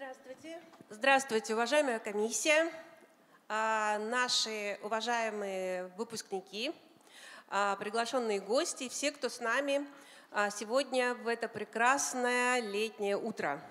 Здравствуйте. Здравствуйте, уважаемая комиссия, наши уважаемые выпускники, приглашенные гости, все, кто с нами сегодня в это прекрасное летнее утро.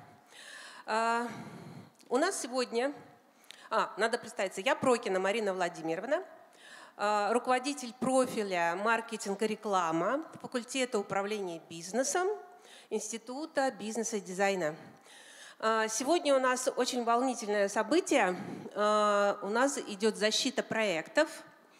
У нас сегодня, надо представиться, я Прокина Марина Владимировна, руководитель профиля маркетинг и реклама факультета управления бизнесом Института бизнеса и дизайна. Сегодня у нас очень волнительное событие. У нас идет защита проектов.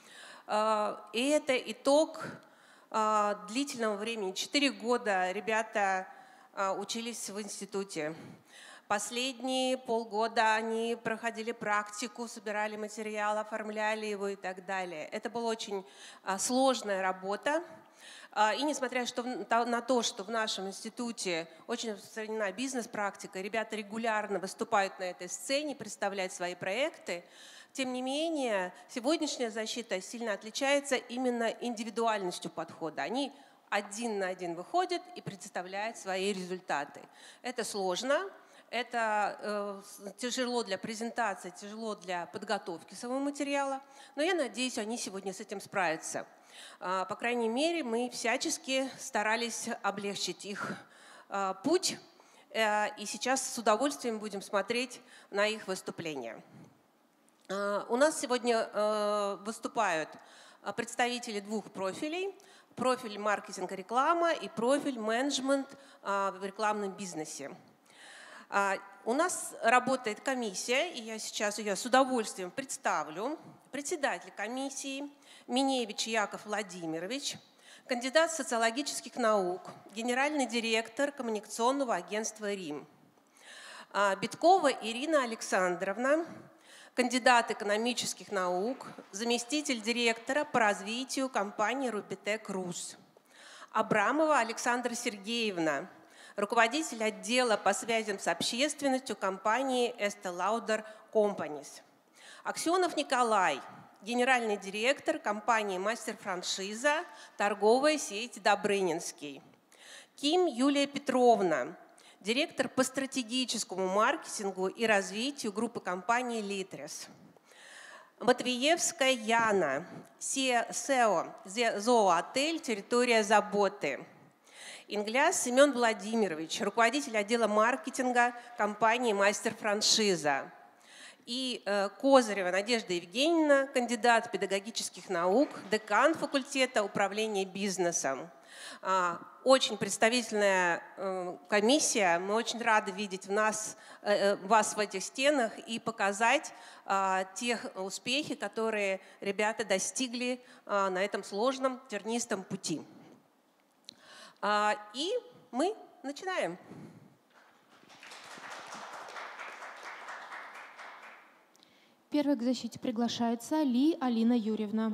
И это итог длительного времени. 4 года ребята учились в институте. Последние полгода они проходили практику, собирали материал, оформляли его и так далее. Это была очень сложная работа. И несмотря на то, что в нашем институте очень распространена бизнес-практика, ребята регулярно выступают на этой сцене, представляют свои проекты, тем не менее, сегодняшняя защита сильно отличается именно индивидуальностью подхода. Они один на один выходят и представляют свои результаты. Это сложно. Это тяжело для презентации, тяжело для подготовки самого материала, но я надеюсь, они сегодня с этим справятся. По крайней мере, мы всячески старались облегчить их путь, и сейчас с удовольствием будем смотреть на их выступления. У нас сегодня выступают представители двух профилей. Профиль маркетинг и реклама и профиль менеджмент в рекламном бизнесе. У нас работает комиссия, и я сейчас ее с удовольствием представлю. Председатель комиссии Миневич Яков Владимирович, кандидат социологических наук, генеральный директор коммуникационного агентства «Рим». Биткова Ирина Александровна, кандидат экономических наук, заместитель директора по развитию компании «Рубитек Рус». Абрамова Александра Сергеевна, руководитель отдела по связям с общественностью компании Estée Lauder Companies. Аксенов Николай, генеральный директор компании «Мастер-франшиза», торговая сеть «Добрынинский». Ким Юлия Петровна, директор по стратегическому маркетингу и развитию группы компаний «Литрес». Матвеевская Яна, SEO «Зооотель. Территория заботы». Ингляс Семен Владимирович, руководитель отдела маркетинга компании «Мастер-франшиза». И Козырева Надежда Евгеньевна, кандидат педагогических наук, декан факультета управления бизнесом. Очень представительная комиссия. Мы очень рады видеть вас в этих стенах и показать те успехи, которые ребята достигли на этом сложном тернистом пути. И мы начинаем. Первой к защите приглашается Ли Алина Юрьевна.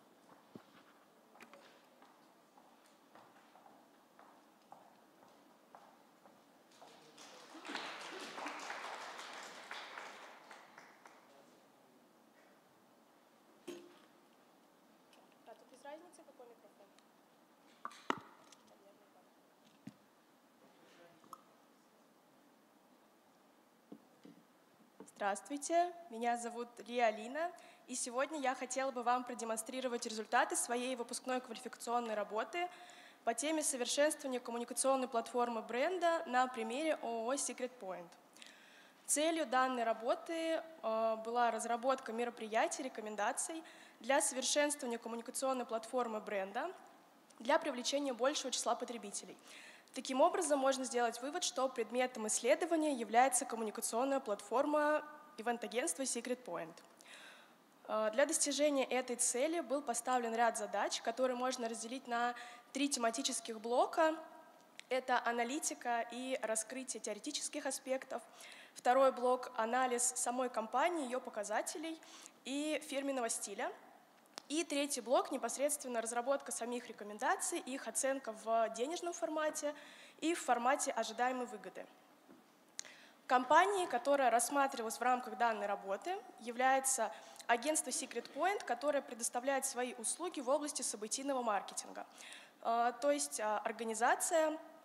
Здравствуйте, меня зовут Ли Алина, и сегодня я хотела бы вам продемонстрировать результаты своей выпускной квалификационной работы по теме совершенствования коммуникационной платформы бренда на примере ООО Secret Point. Целью данной работы была разработка мероприятий, рекомендаций для совершенствования коммуникационной платформы бренда для привлечения большего числа потребителей. Таким образом, можно сделать вывод, что предметом исследования является коммуникационная платформа ивент-агентства Secret Point. Для достижения этой цели был поставлен ряд задач, которые можно разделить на 3 тематических блока. Это аналитика и раскрытие теоретических аспектов. Второй блок – анализ самой компании, ее показателей и фирменного стиля. И третий блок – непосредственно разработка самих рекомендаций, их оценка в денежном формате и в формате ожидаемой выгоды. Компанией, которая рассматривалась в рамках данной работы, является агентство Secret Point, которое предоставляет свои услуги в области событийного маркетинга. То есть организация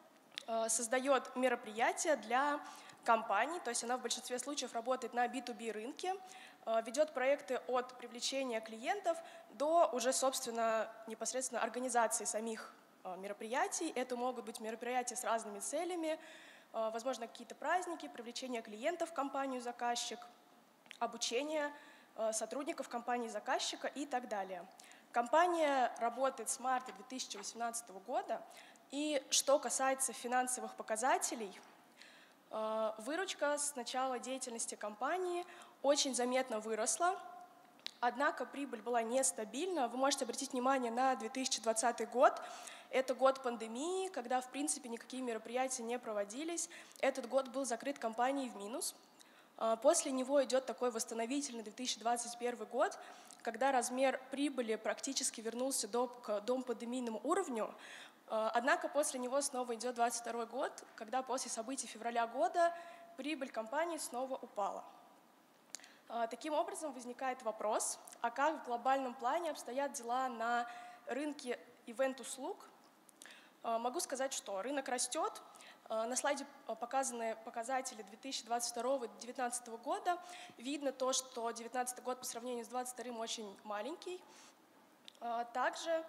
создает мероприятия для компаний, то есть она в большинстве случаев работает на B2B рынке, ведет проекты от привлечения клиентов до уже, собственно, непосредственно организации самих мероприятий. Это могут быть мероприятия с разными целями, возможно, какие-то праздники, привлечение клиентов в компанию-заказчик, обучение сотрудников компании-заказчика и так далее. Компания работает с марта 2018 года, и что касается финансовых показателей, выручка с начала деятельности компании очень заметно выросла, однако прибыль была нестабильна. Вы можете обратить внимание на 2020 год. Это год пандемии, когда, в принципе, никакие мероприятия не проводились. Этот год был закрыт компанией в минус. После него идет такой восстановительный 2021 год, когда размер прибыли практически вернулся к допандемийному уровню. Однако после него снова идет 2022 год, когда после событий февраля года прибыль компании снова упала. Таким образом, возникает вопрос, а как в глобальном плане обстоят дела на рынке ивент-услуг? Могу сказать, что рынок растет. На слайде показаны показатели 2022-2019 года. Видно то, что 2019 год по сравнению с 2022 очень маленький. Также,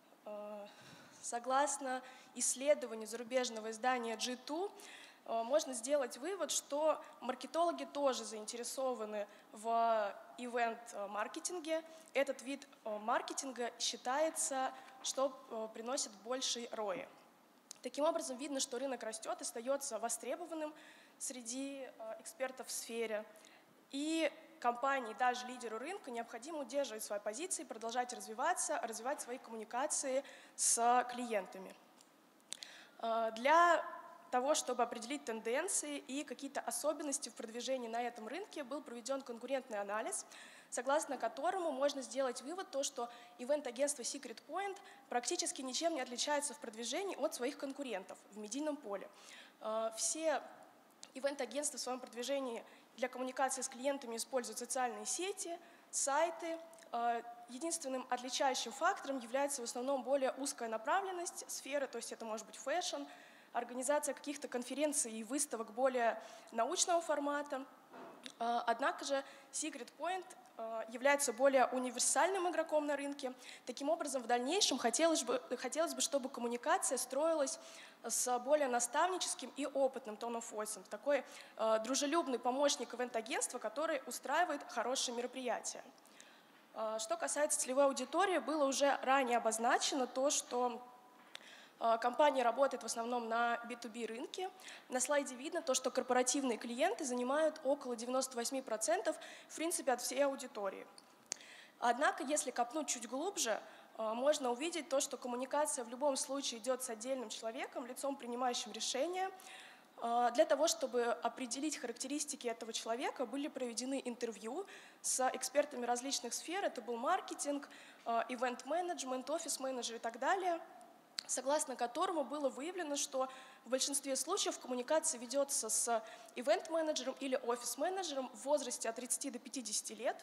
согласно исследованию зарубежного издания G2, можно сделать вывод, что маркетологи тоже заинтересованы в ивент-маркетинге. Этот вид маркетинга считается, что приносит больший ROI. Таким образом, видно, что рынок растет, остается востребованным среди экспертов в сфере. И компании, даже лидеру рынка, необходимо удерживать свои позиции, продолжать развиваться, развивать свои коммуникации с клиентами. Для того, чтобы определить тенденции и какие-то особенности в продвижении на этом рынке, был проведен конкурентный анализ, согласно которому можно сделать вывод, что ивент-агентство Secret Point практически ничем не отличается в продвижении от своих конкурентов в медийном поле. Все ивент-агентства в своем продвижении для коммуникации с клиентами используют социальные сети, сайты. Единственным отличающим фактором является в основном более узкая направленность сферы, то есть это может быть фэшн, организация каких-то конференций и выставок более научного формата. Однако же Secret Point является более универсальным игроком на рынке. Таким образом, в дальнейшем хотелось бы, чтобы коммуникация строилась с более наставническим и опытным tone of voice, такой дружелюбный помощник ивент-агентства, который устраивает хорошие мероприятия. Что касается целевой аудитории, было уже ранее обозначено то, что компания работает в основном на B2B рынке. На слайде видно то, что корпоративные клиенты занимают около 98% в принципе от всей аудитории. Однако, если копнуть чуть глубже, можно увидеть то, что коммуникация в любом случае идет с отдельным человеком, лицом, принимающим решения. Для того, чтобы определить характеристики этого человека, были проведены интервью с экспертами различных сфер. Это был маркетинг, ивент-менеджмент, офис-менеджер и так далее, согласно которому было выявлено, что в большинстве случаев коммуникация ведется с ивент-менеджером или офис-менеджером в возрасте от 30 до 50 лет.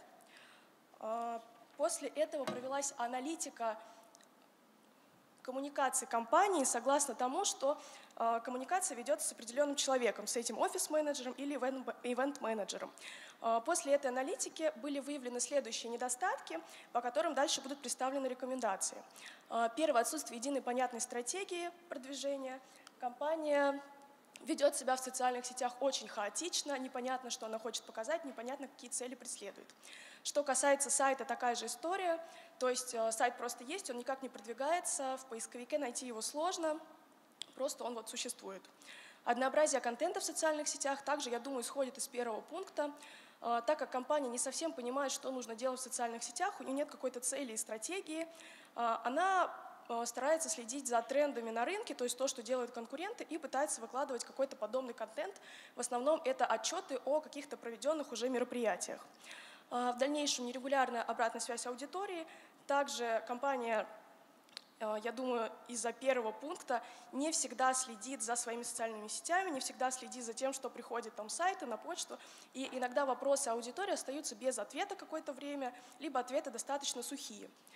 После этого провелась аналитика коммуникации компании согласно тому, что коммуникация ведется с определенным человеком, с этим офис-менеджером или ивент-менеджером. После этой аналитики были выявлены следующие недостатки, по которым дальше будут представлены рекомендации. Первое – отсутствие единой понятной стратегии продвижения. Компания ведет себя в социальных сетях очень хаотично, непонятно, что она хочет показать, непонятно, какие цели преследует. Что касается сайта, такая же история, то есть сайт просто есть, он никак не продвигается, в поисковике найти его сложно, просто он вот существует. Однообразие контента в социальных сетях также, я думаю, исходит из первого пункта. Так как компания не совсем понимает, что нужно делать в социальных сетях, у нее нет какой-то цели и стратегии, она старается следить за трендами на рынке, то есть то, что делают конкуренты, и пытается выкладывать какой-то подобный контент. В основном это отчеты о каких-то проведенных уже мероприятиях. В дальнейшем нерегулярная обратная связь аудитории. Также компания, я думаю, из-за первого пункта не всегда следит за своими социальными сетями, не всегда следит за тем, что приходит там с сайта, на почту. И иногда вопросы аудитории остаются без ответа какое-то время, либо ответы достаточно сухие.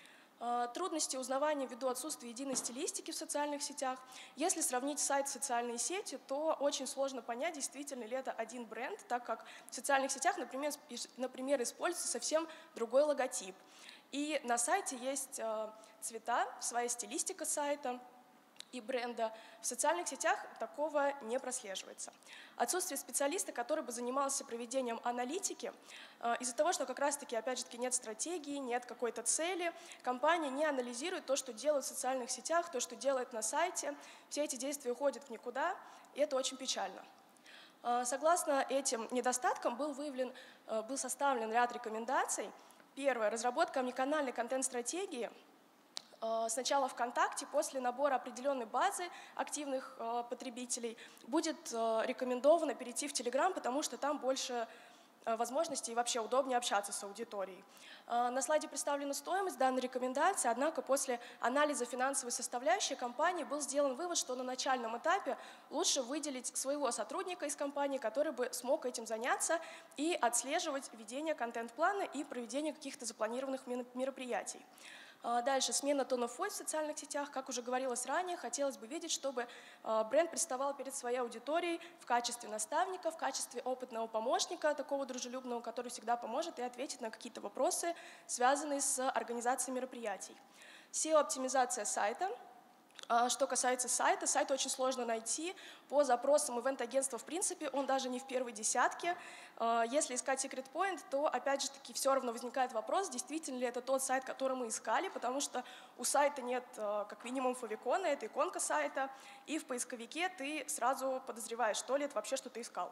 Трудности узнавания ввиду отсутствия единой стилистики в социальных сетях. Если сравнить сайт и социальные сети, то очень сложно понять, действительно ли это один бренд, так как в социальных сетях, например, используется совсем другой логотип. И на сайте есть цвета, своя стилистика сайта и бренда. В социальных сетях такого не прослеживается. Отсутствие специалиста, который бы занимался проведением аналитики, из-за того, что как раз-таки, опять же, нет стратегии, нет какой-то цели, компания не анализирует то, что делает в социальных сетях, то, что делает на сайте. Все эти действия уходят в никуда, и это очень печально. Согласно этим недостаткам был составлен ряд рекомендаций. Первое. Разработка омниканальной контент-стратегии. Сначала ВКонтакте, после набора определенной базы активных потребителей будет рекомендовано перейти в Telegram, потому что там больше возможностей и вообще удобнее общаться с аудиторией. На слайде представлена стоимость данной рекомендации, однако после анализа финансовой составляющей компании был сделан вывод, что на начальном этапе лучше выделить своего сотрудника из компании, который бы смог этим заняться и отслеживать ведение контент-плана и проведение каких-то запланированных мероприятий. Дальше, смена тона в социальных сетях. Как уже говорилось ранее, хотелось бы видеть, чтобы бренд представал перед своей аудиторией в качестве наставника, в качестве опытного помощника, такого дружелюбного, который всегда поможет и ответит на какие-то вопросы, связанные с организацией мероприятий. SEO-оптимизация сайта. Что касается сайта, сайт очень сложно найти. По запросам ивент-агентства, в принципе, он даже не в первой десятке. Если искать Secret Point, то, опять же таки, все равно возникает вопрос, действительно ли это тот сайт, который мы искали, потому что у сайта нет, как минимум, фавикона, это иконка сайта, и в поисковике ты сразу подозреваешь, что ли это вообще, что ты искал.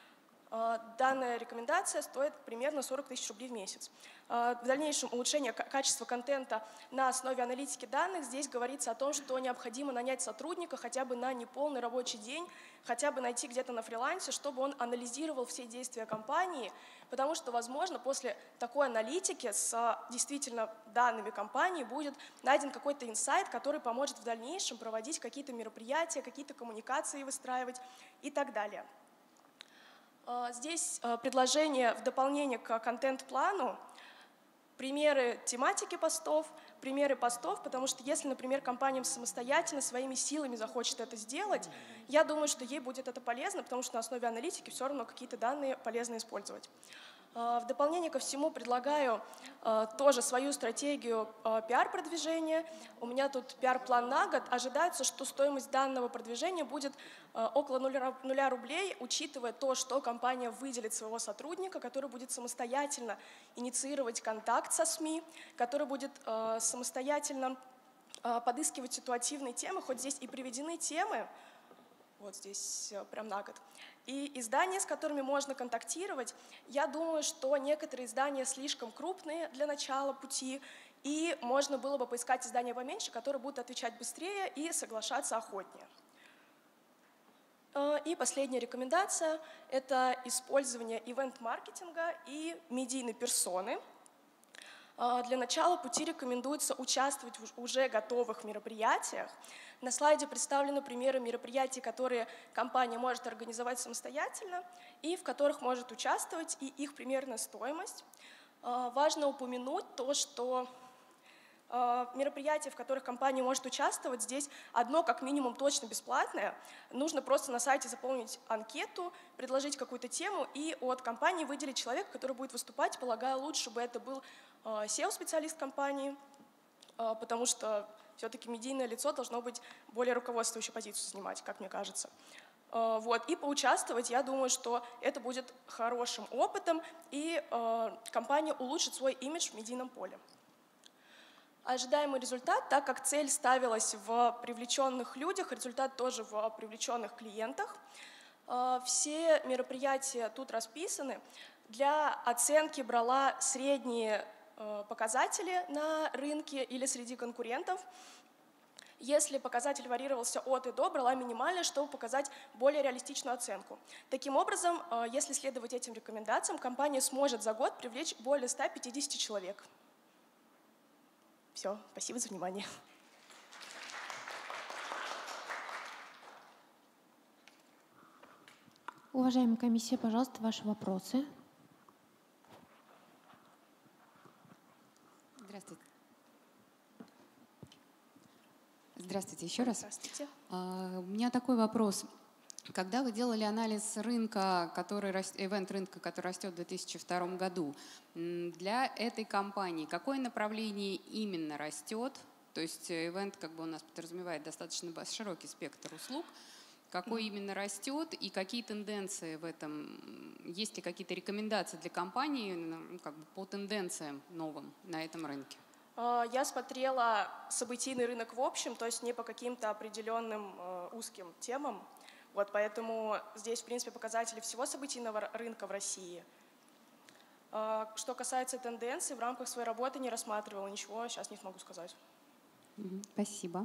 Данная рекомендация стоит примерно 40 тысяч рублей в месяц. В дальнейшем улучшение качества контента на основе аналитики данных. Здесь говорится о том, что необходимо нанять сотрудника хотя бы на неполный рабочий день, хотя бы найти где-то на фрилансе, чтобы он анализировал все действия компании, потому что, возможно, после такой аналитики с действительно данными компании будет найден какой-то инсайт, который поможет в дальнейшем проводить какие-то мероприятия, какие-то коммуникации выстраивать и так далее. Здесь предложение в дополнение к контент-плану, примеры тематики постов, примеры постов, потому что если, например, компания самостоятельно, своими силами захочет это сделать, я думаю, что ей будет это полезно, потому что на основе аналитики все равно какие-то данные полезно использовать. В дополнение ко всему предлагаю тоже свою стратегию пиар-продвижения. У меня тут пиар-план на год. Ожидается, что стоимость данного продвижения будет около 0 рублей, учитывая то, что компания выделит своего сотрудника, который будет самостоятельно инициировать контакт со СМИ, который будет самостоятельно подыскивать ситуативные темы, хоть здесь и приведены темы, вот здесь прям на год. И издания, с которыми можно контактировать, я думаю, что некоторые издания слишком крупные для начала пути, и можно было бы поискать издания поменьше, которые будут отвечать быстрее и соглашаться охотнее. И последняя рекомендация – это использование ивент-маркетинга и медийной персоны. Для начала пути рекомендуется участвовать в уже готовых мероприятиях. На слайде представлены примеры мероприятий, которые компания может организовать самостоятельно и в которых может участвовать, и их примерная стоимость. Важно упомянуть то, что мероприятия, в которых компания может участвовать, здесь одно как минимум точно бесплатное. Нужно просто на сайте заполнить анкету, предложить какую-то тему и от компании выделить человека, который будет выступать. Полагаю, лучше бы это был SEO-специалист компании, потому что все-таки медийное лицо должно быть более руководствующую позицию занимать, как мне кажется. Вот. И поучаствовать, я думаю, что это будет хорошим опытом, и компания улучшит свой имидж в медийном поле. Ожидаемый результат, так как цель ставилась в привлеченных людях, результат тоже в привлеченных клиентах. Все мероприятия тут расписаны. Для оценки брала средние показатели на рынке или среди конкурентов. Если показатель варьировался от и до, брала минимальное, чтобы показать более реалистичную оценку. Таким образом, если следовать этим рекомендациям, компания сможет за год привлечь более 150 человек. Все, спасибо за внимание. Уважаемая комиссия, пожалуйста, ваши вопросы. Здравствуйте. Здравствуйте еще раз. Здравствуйте. У меня такой вопрос. Когда вы делали анализ рынка, ивент-рынка, который растет в 2002 году, для этой компании какое направление именно растет? То есть ивент у нас подразумевает достаточно широкий спектр услуг. Какой именно растет и какие тенденции в этом? Есть ли какие-то рекомендации для компании по тенденциям новым на этом рынке? Я смотрела событийный рынок в общем, то есть не по каким-то определенным узким темам. Вот, поэтому здесь, в принципе, показатели всего событийного рынка в России. Что касается тенденций, в рамках своей работы не рассматривала ничего, сейчас не смогу сказать. Спасибо.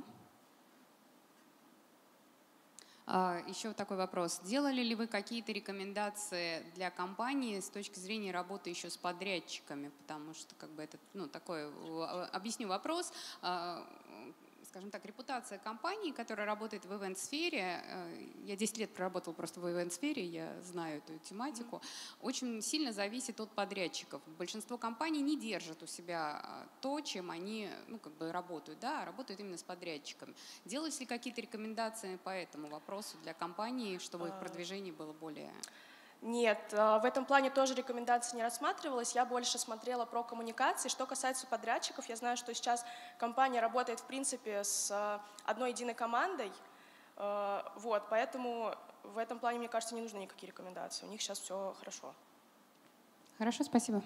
Еще такой вопрос. Делали ли вы какие-то рекомендации для компании с точки зрения работы еще с подрядчиками? Потому что это такой, объясню вопрос. Скажем так, репутация компании, которая работает в ивент-сфере, я 10 лет проработала просто в ивент-сфере, я знаю эту тематику, очень сильно зависит от подрядчиков. Большинство компаний не держат у себя то, чем они работают, да, работают именно с подрядчиками. Делались ли какие-то рекомендации по этому вопросу для компании, чтобы их продвижение было более... Нет, в этом плане тоже рекомендации не рассматривалось. Я больше смотрела про коммуникации. Что касается подрядчиков, я знаю, что сейчас компания работает, в принципе, с одной единой командой. Вот, поэтому в этом плане, мне кажется, не нужны никакие рекомендации. У них сейчас все хорошо. Хорошо, спасибо.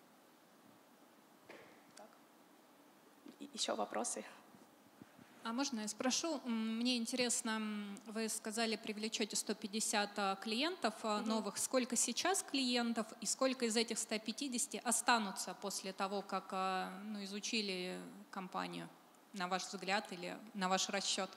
Так. Еще вопросы? А можно я спрошу? Мне интересно, вы сказали, привлечете 150 клиентов новых. Сколько сейчас клиентов и сколько из этих 150 останутся после того, как изучили компанию, на ваш взгляд или на ваш расчет?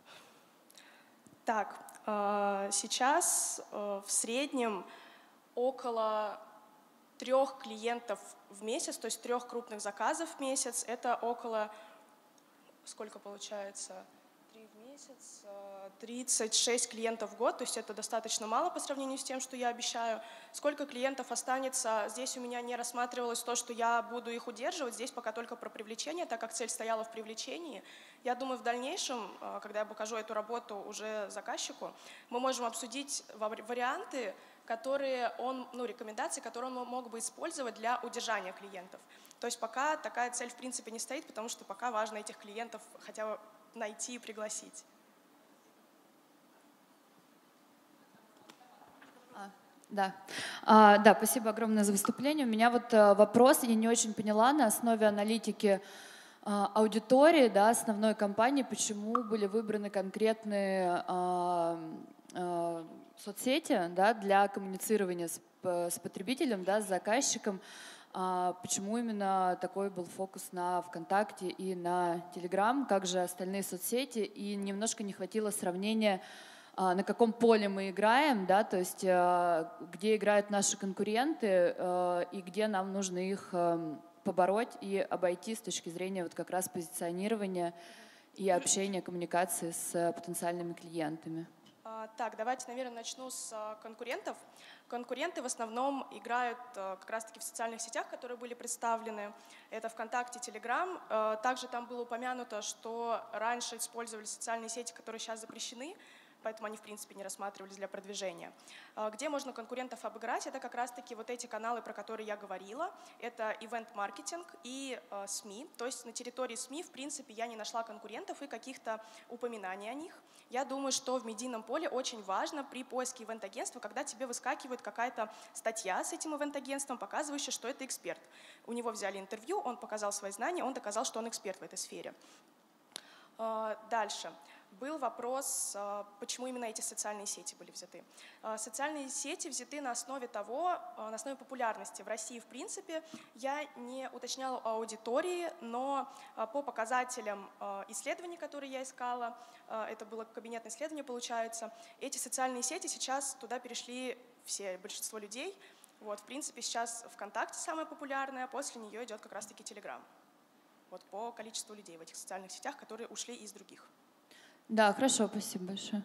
Так, сейчас в среднем около 3 клиентов в месяц, то есть 3 крупных заказов в месяц. Это около... Сколько получается? 3 в месяц, 36 клиентов в год, то есть это достаточно мало по сравнению с тем, что я обещаю. Сколько клиентов останется, здесь у меня не рассматривалось то, что я буду их удерживать, здесь пока только про привлечение, так как цель стояла в привлечении. Я думаю, в дальнейшем, когда я покажу эту работу уже заказчику, мы можем обсудить варианты, рекомендации, которые он мог бы использовать для удержания клиентов. То есть пока такая цель в принципе не стоит, потому что пока важно этих клиентов хотя бы найти и пригласить. Да, спасибо огромное за выступление. У меня вопрос, я не очень поняла на основе аналитики аудитории, да, основной компании, почему были выбраны конкретные соцсети, да, для коммуницирования с потребителем, да, с заказчиком. Почему именно такой был фокус на ВКонтакте и на Телеграм, как же остальные соцсети, и немножко не хватило сравнения, на каком поле мы играем, да, то есть где играют наши конкуренты и где нам нужно их побороть и обойти с точки зрения как раз позиционирования и общения, коммуникации с потенциальными клиентами. Так, давайте, наверное, начну с конкурентов. Конкуренты в основном играют как раз-таки в социальных сетях, которые были представлены. Это ВКонтакте, Телеграм. Также там было упомянуто, что раньше использовали социальные сети, которые сейчас запрещены, поэтому они, в принципе, не рассматривались для продвижения. Где можно конкурентов обыграть? Это как раз-таки вот эти каналы, про которые я говорила. Это ивент-маркетинг и СМИ. То есть на территории СМИ, в принципе, я не нашла конкурентов и каких-то упоминаний о них. Я думаю, что в медийном поле очень важно при поиске ивент-агентства, когда тебе выскакивает какая-то статья с этим ивент-агентством, показывающая, что это эксперт. У него взяли интервью, он показал свои знания, он доказал, что он эксперт в этой сфере. Дальше. Был вопрос, почему именно эти социальные сети были взяты. Социальные сети взяты на основе популярности. В России, в принципе, я не уточняла аудитории, но по показателям исследований, которые я искала, это было кабинетное исследование, получается, эти социальные сети сейчас туда перешли большинство людей. Вот, в принципе, сейчас ВКонтакте самая популярная, после нее идет как раз-таки Телеграм. Вот по количеству людей в этих социальных сетях, которые ушли из других. Да, хорошо, спасибо большое.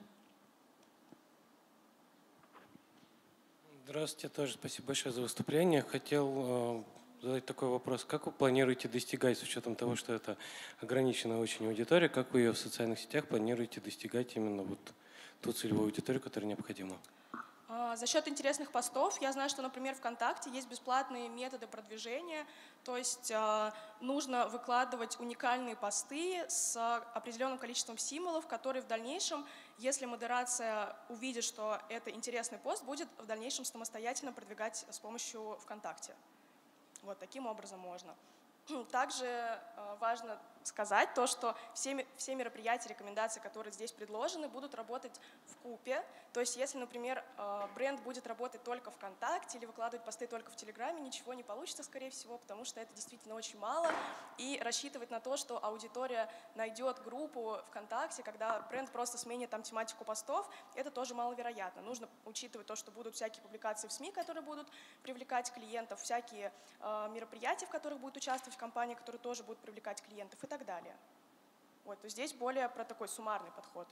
Здравствуйте, тоже спасибо большое за выступление. Хотел задать такой вопрос. Как вы планируете достигать, с учетом того, что это ограниченная очень аудитория, как вы ее в социальных сетях планируете достигать именно вот ту целевую аудиторию, которая необходима? За счет интересных постов. Я знаю, что, например, ВКонтакте есть бесплатные методы продвижения, то есть нужно выкладывать уникальные посты с определенным количеством символов, которые в дальнейшем, если модерация увидит, что это интересный пост, будет в дальнейшем самостоятельно продвигать с помощью ВКонтакте. Вот таким образом можно. Также важно сказать то, что все мероприятия, рекомендации, которые здесь предложены, будут работать вкупе. То есть если, например, бренд будет работать только ВКонтакте или выкладывать посты только в Телеграме, ничего не получится, скорее всего, потому что это действительно очень мало. И рассчитывать на то, что аудитория найдет группу ВКонтакте, когда бренд просто сменит там тематику постов, это тоже маловероятно. Нужно учитывать то, что будут всякие публикации в СМИ, которые будут привлекать клиентов, всякие мероприятия, в которых будет участвовать компания, которые тоже будут привлекать клиентов и так далее. Вот, то здесь более про такой суммарный подход.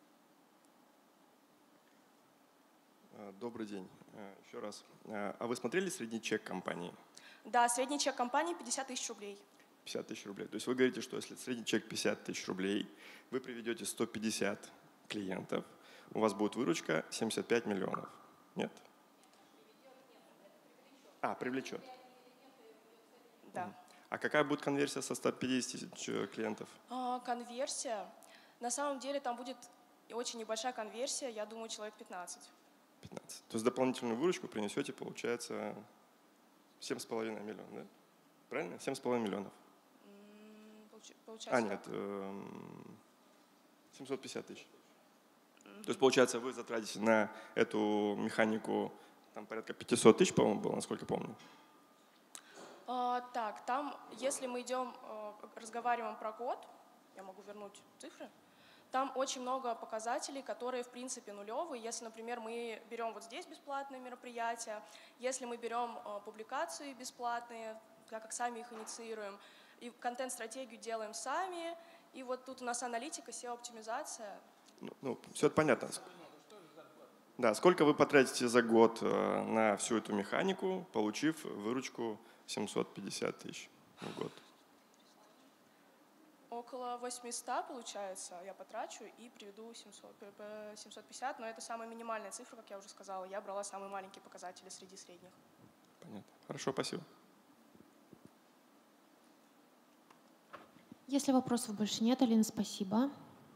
Добрый день. Еще раз. А вы смотрели средний чек компании? Да, средний чек компании 50 тысяч рублей. 50 тысяч рублей. То есть вы говорите, что если средний чек 50 тысяч рублей, вы приведете 150 клиентов, у вас будет выручка 75 миллионов. Нет? Привлечет. Да. А какая будет конверсия со 150 тысяч клиентов? Конверсия? На самом деле там будет очень небольшая конверсия, я думаю, человек 15. 15. То есть дополнительную выручку принесете, получается, 7,5 миллионов, да? Правильно? 7,5 миллионов. Получается. Нет, 750 тысяч. То есть, получается, вы затратите на эту механику там порядка 500 тысяч, по-моему, было, насколько помню. Так, там, если мы разговариваем про год, я могу вернуть цифры, там очень много показателей, которые в принципе нулевые. Если, например, мы берем вот здесь бесплатные мероприятия, если мы берем публикации бесплатные, так как сами их инициируем, и контент-стратегию делаем сами, и вот тут у нас аналитика, SEO-оптимизация. Все это понятно. Да, сколько вы потратите за год на всю эту механику, получив выручку 750 тысяч в год? Около 800, получается, я потрачу и приведу 750, но это самая минимальная цифра, как я уже сказала. Я брала самые маленькие показатели среди средних. Понятно. Хорошо, спасибо. Если вопросов больше нет, Алина, спасибо.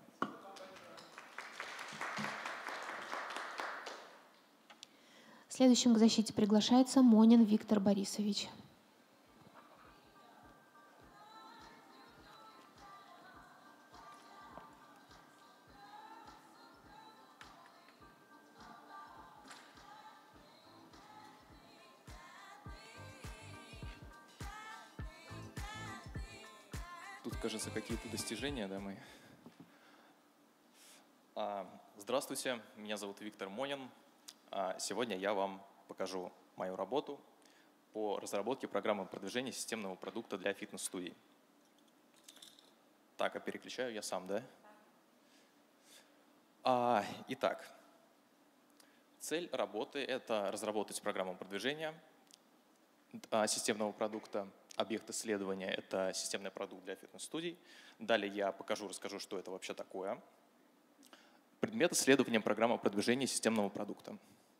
Следующим к защите приглашается Монин Виктор Борисович. Тут, кажется, какие-то достижения, да, мы. Здравствуйте, меня зовут Виктор Монин. Сегодня я вам покажу мою работу по разработке программы продвижения системного продукта для фитнес-студий. Так, а переключаю я сам, да? Итак, цель работы – это разработать программу продвижения системного продукта. Объект исследования – это системный продукт для фитнес-студий. Далее я расскажу, что это вообще такое. Предмет исследования – программа продвижения системного продукта.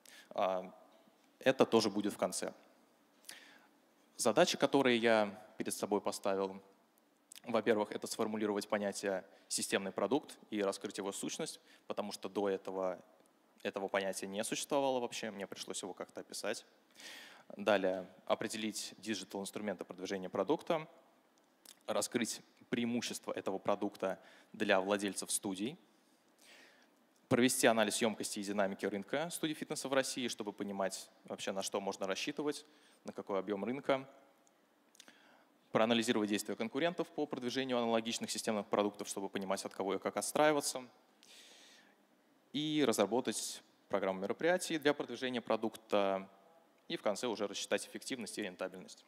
Это тоже будет в конце. Задачи, которые я перед собой поставил, во-первых, это сформулировать понятие «системный продукт» и раскрыть его сущность, потому что до этого понятия не существовало вообще, мне пришлось его как-то описать. Далее определить диджитал-инструменты продвижения продукта, раскрыть преимущества этого продукта для владельцев студий, провести анализ емкости и динамики рынка студий фитнеса в России, чтобы понимать вообще, на что можно рассчитывать, на какой объем рынка, проанализировать действия конкурентов по продвижению аналогичных системных продуктов, чтобы понимать, от кого и как отстраиваться, и разработать программу мероприятий для продвижения продукта, и в конце уже рассчитать эффективность и рентабельность.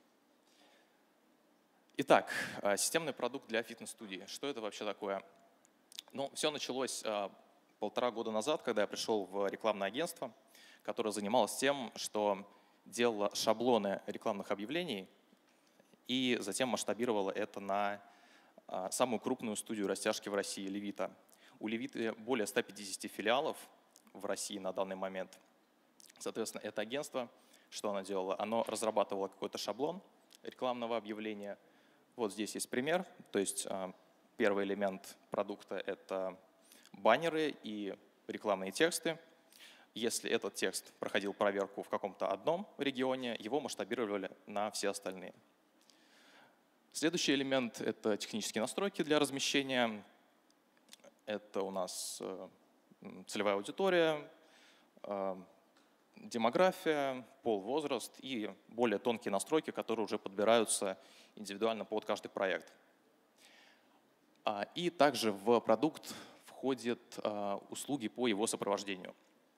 Итак, системный продукт для фитнес-студии. Что это вообще такое? Все началось 1,5 года назад, когда я пришел в рекламное агентство, которое занималось тем, что делало шаблоны рекламных объявлений и затем масштабировала это на самую крупную студию растяжки в России – Левита. У Левиты более 150 филиалов в России на данный момент. Соответственно, это агентство, что оно делало? Оно разрабатывало какой-то шаблон рекламного объявления. Вот здесь есть пример. То есть первый элемент продукта – это баннеры и рекламные тексты. Если этот текст проходил проверку в каком-то одном регионе, его масштабировали на все остальные. Следующий элемент – это технические настройки для размещения. Это у нас целевая аудитория, демография, пол, возраст и более тонкие настройки, которые уже подбираются индивидуально под каждый проект. И также в продукт входят услуги по его сопровождению.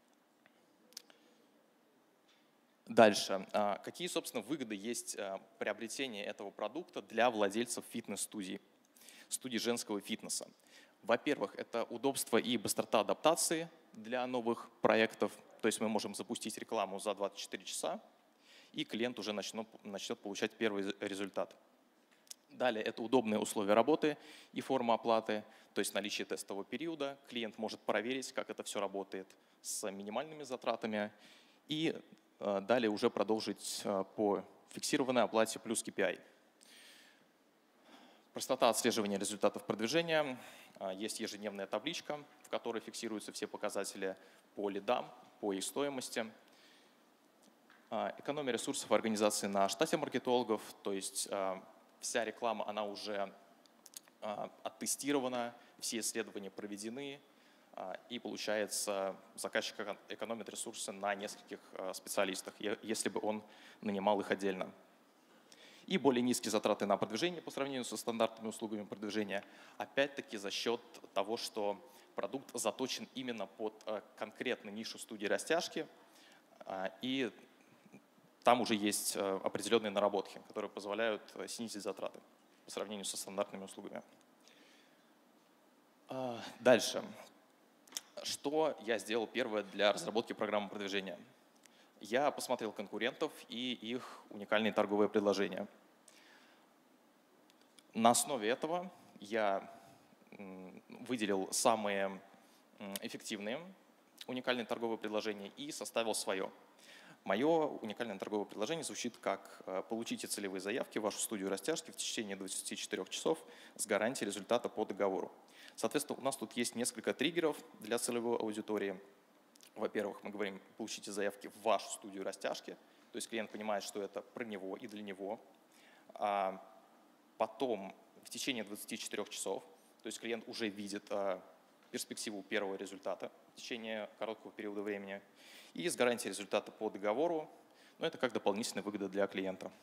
Дальше. Какие, собственно, выгоды есть приобретения этого продукта для владельцев фитнес-студий, студий женского фитнеса? Во-первых, это удобство и быстрота адаптации для новых проектов. То есть мы можем запустить рекламу за 24 часа, и клиент уже начнет получать первый результат. Далее это удобные условия работы и форма оплаты, то есть наличие тестового периода. Клиент может проверить, как это все работает с минимальными затратами, и далее уже продолжить по фиксированной оплате плюс KPI. Простота отслеживания результатов продвижения. Есть ежедневная табличка, в которой фиксируются все показатели по лидам, по их стоимости. Экономия ресурсов организации на штате маркетологов, то есть вся реклама, она уже оттестирована, все исследования проведены, и получается, заказчик экономит ресурсы на нескольких специалистах, если бы он нанимал их отдельно. И более низкие затраты на продвижение по сравнению со стандартными услугами продвижения, опять-таки за счет того, что продукт заточен именно под конкретную нишу студии растяжки, и там уже есть определенные наработки, которые позволяют снизить затраты по сравнению со стандартными услугами. Дальше. Что я сделал первое для разработки программы продвижения? Я посмотрел конкурентов и их уникальные торговые предложения. На основе этого я выделил самые эффективные уникальные торговые предложения и составил свое. Мое уникальное торговое предложение звучит как «Получите целевые заявки в вашу студию растяжки в течение 24 часов с гарантией результата по договору». Соответственно, у нас тут есть несколько триггеров для целевой аудитории. Во-первых, мы говорим «Получите заявки в вашу студию растяжки», то есть клиент понимает, что это про него и для него. Потом в течение 24 часов, то есть клиент уже видит перспективу первого результата в течение короткого периода времени. И с гарантией результата по договору, но это как дополнительная выгода для клиента.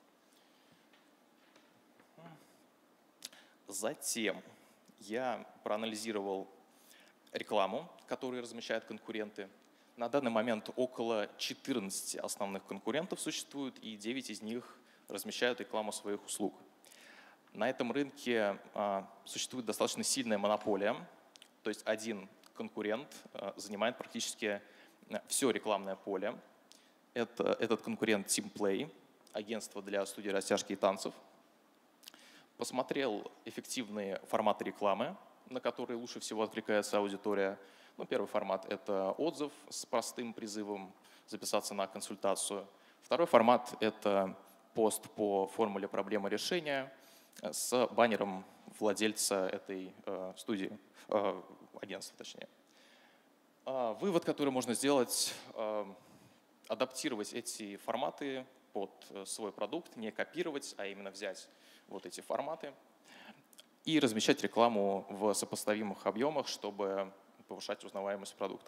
Затем я проанализировал рекламу, которую размещают конкуренты. На данный момент около 14 основных конкурентов существует, и 9 из них размещают рекламу своих услуг. На этом рынке существует достаточно сильная монополия, то есть один конкурент занимает практически все рекламное поле. Этот конкурент TeamPlay, агентство для студий растяжки и танцев. Посмотрел эффективные форматы рекламы, на которые лучше всего откликается аудитория. Первый формат – это отзыв с простым призывом записаться на консультацию. Второй формат – это пост по формуле проблемы решения с баннером владельца этой студии, агентства точнее. Вывод, который можно сделать, адаптировать эти форматы под свой продукт, не копировать, а именно взять вот эти форматы и размещать рекламу в сопоставимых объемах, чтобы повышать узнаваемость продукта.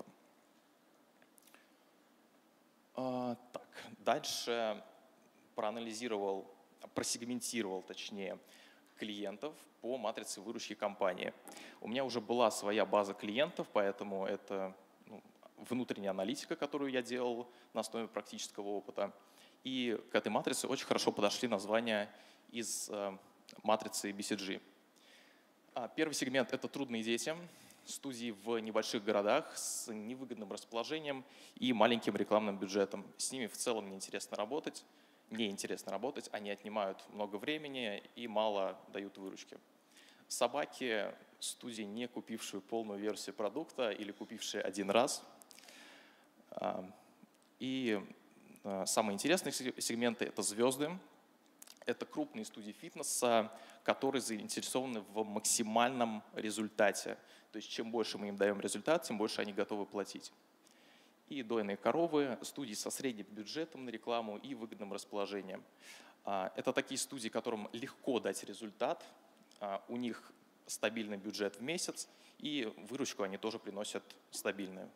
Так, дальше проанализировал, просегментировал, точнее, клиентов по матрице выручки компании. У меня уже была своя база клиентов, поэтому это внутренняя аналитика, которую я делал на основе практического опыта. И к этой матрице очень хорошо подошли названия из матрицы BCG. Первый сегмент – это трудные дети, студии в небольших городах с невыгодным расположением и маленьким рекламным бюджетом. С ними в целом неинтересно работать. неинтересно работать, они отнимают много времени и мало дают выручки. Собаки — студии, не купившие полную версию продукта или купившие один раз. И самые интересные сегменты — это звезды. Это крупные студии фитнеса, которые заинтересованы в максимальном результате. То есть чем больше мы им даем результат, тем больше они готовы платить. И дойные коровы, студии со средним бюджетом на рекламу и выгодным расположением. Это такие студии, которым легко дать результат, у них стабильный бюджет в месяц, и выручку они тоже приносят стабильную.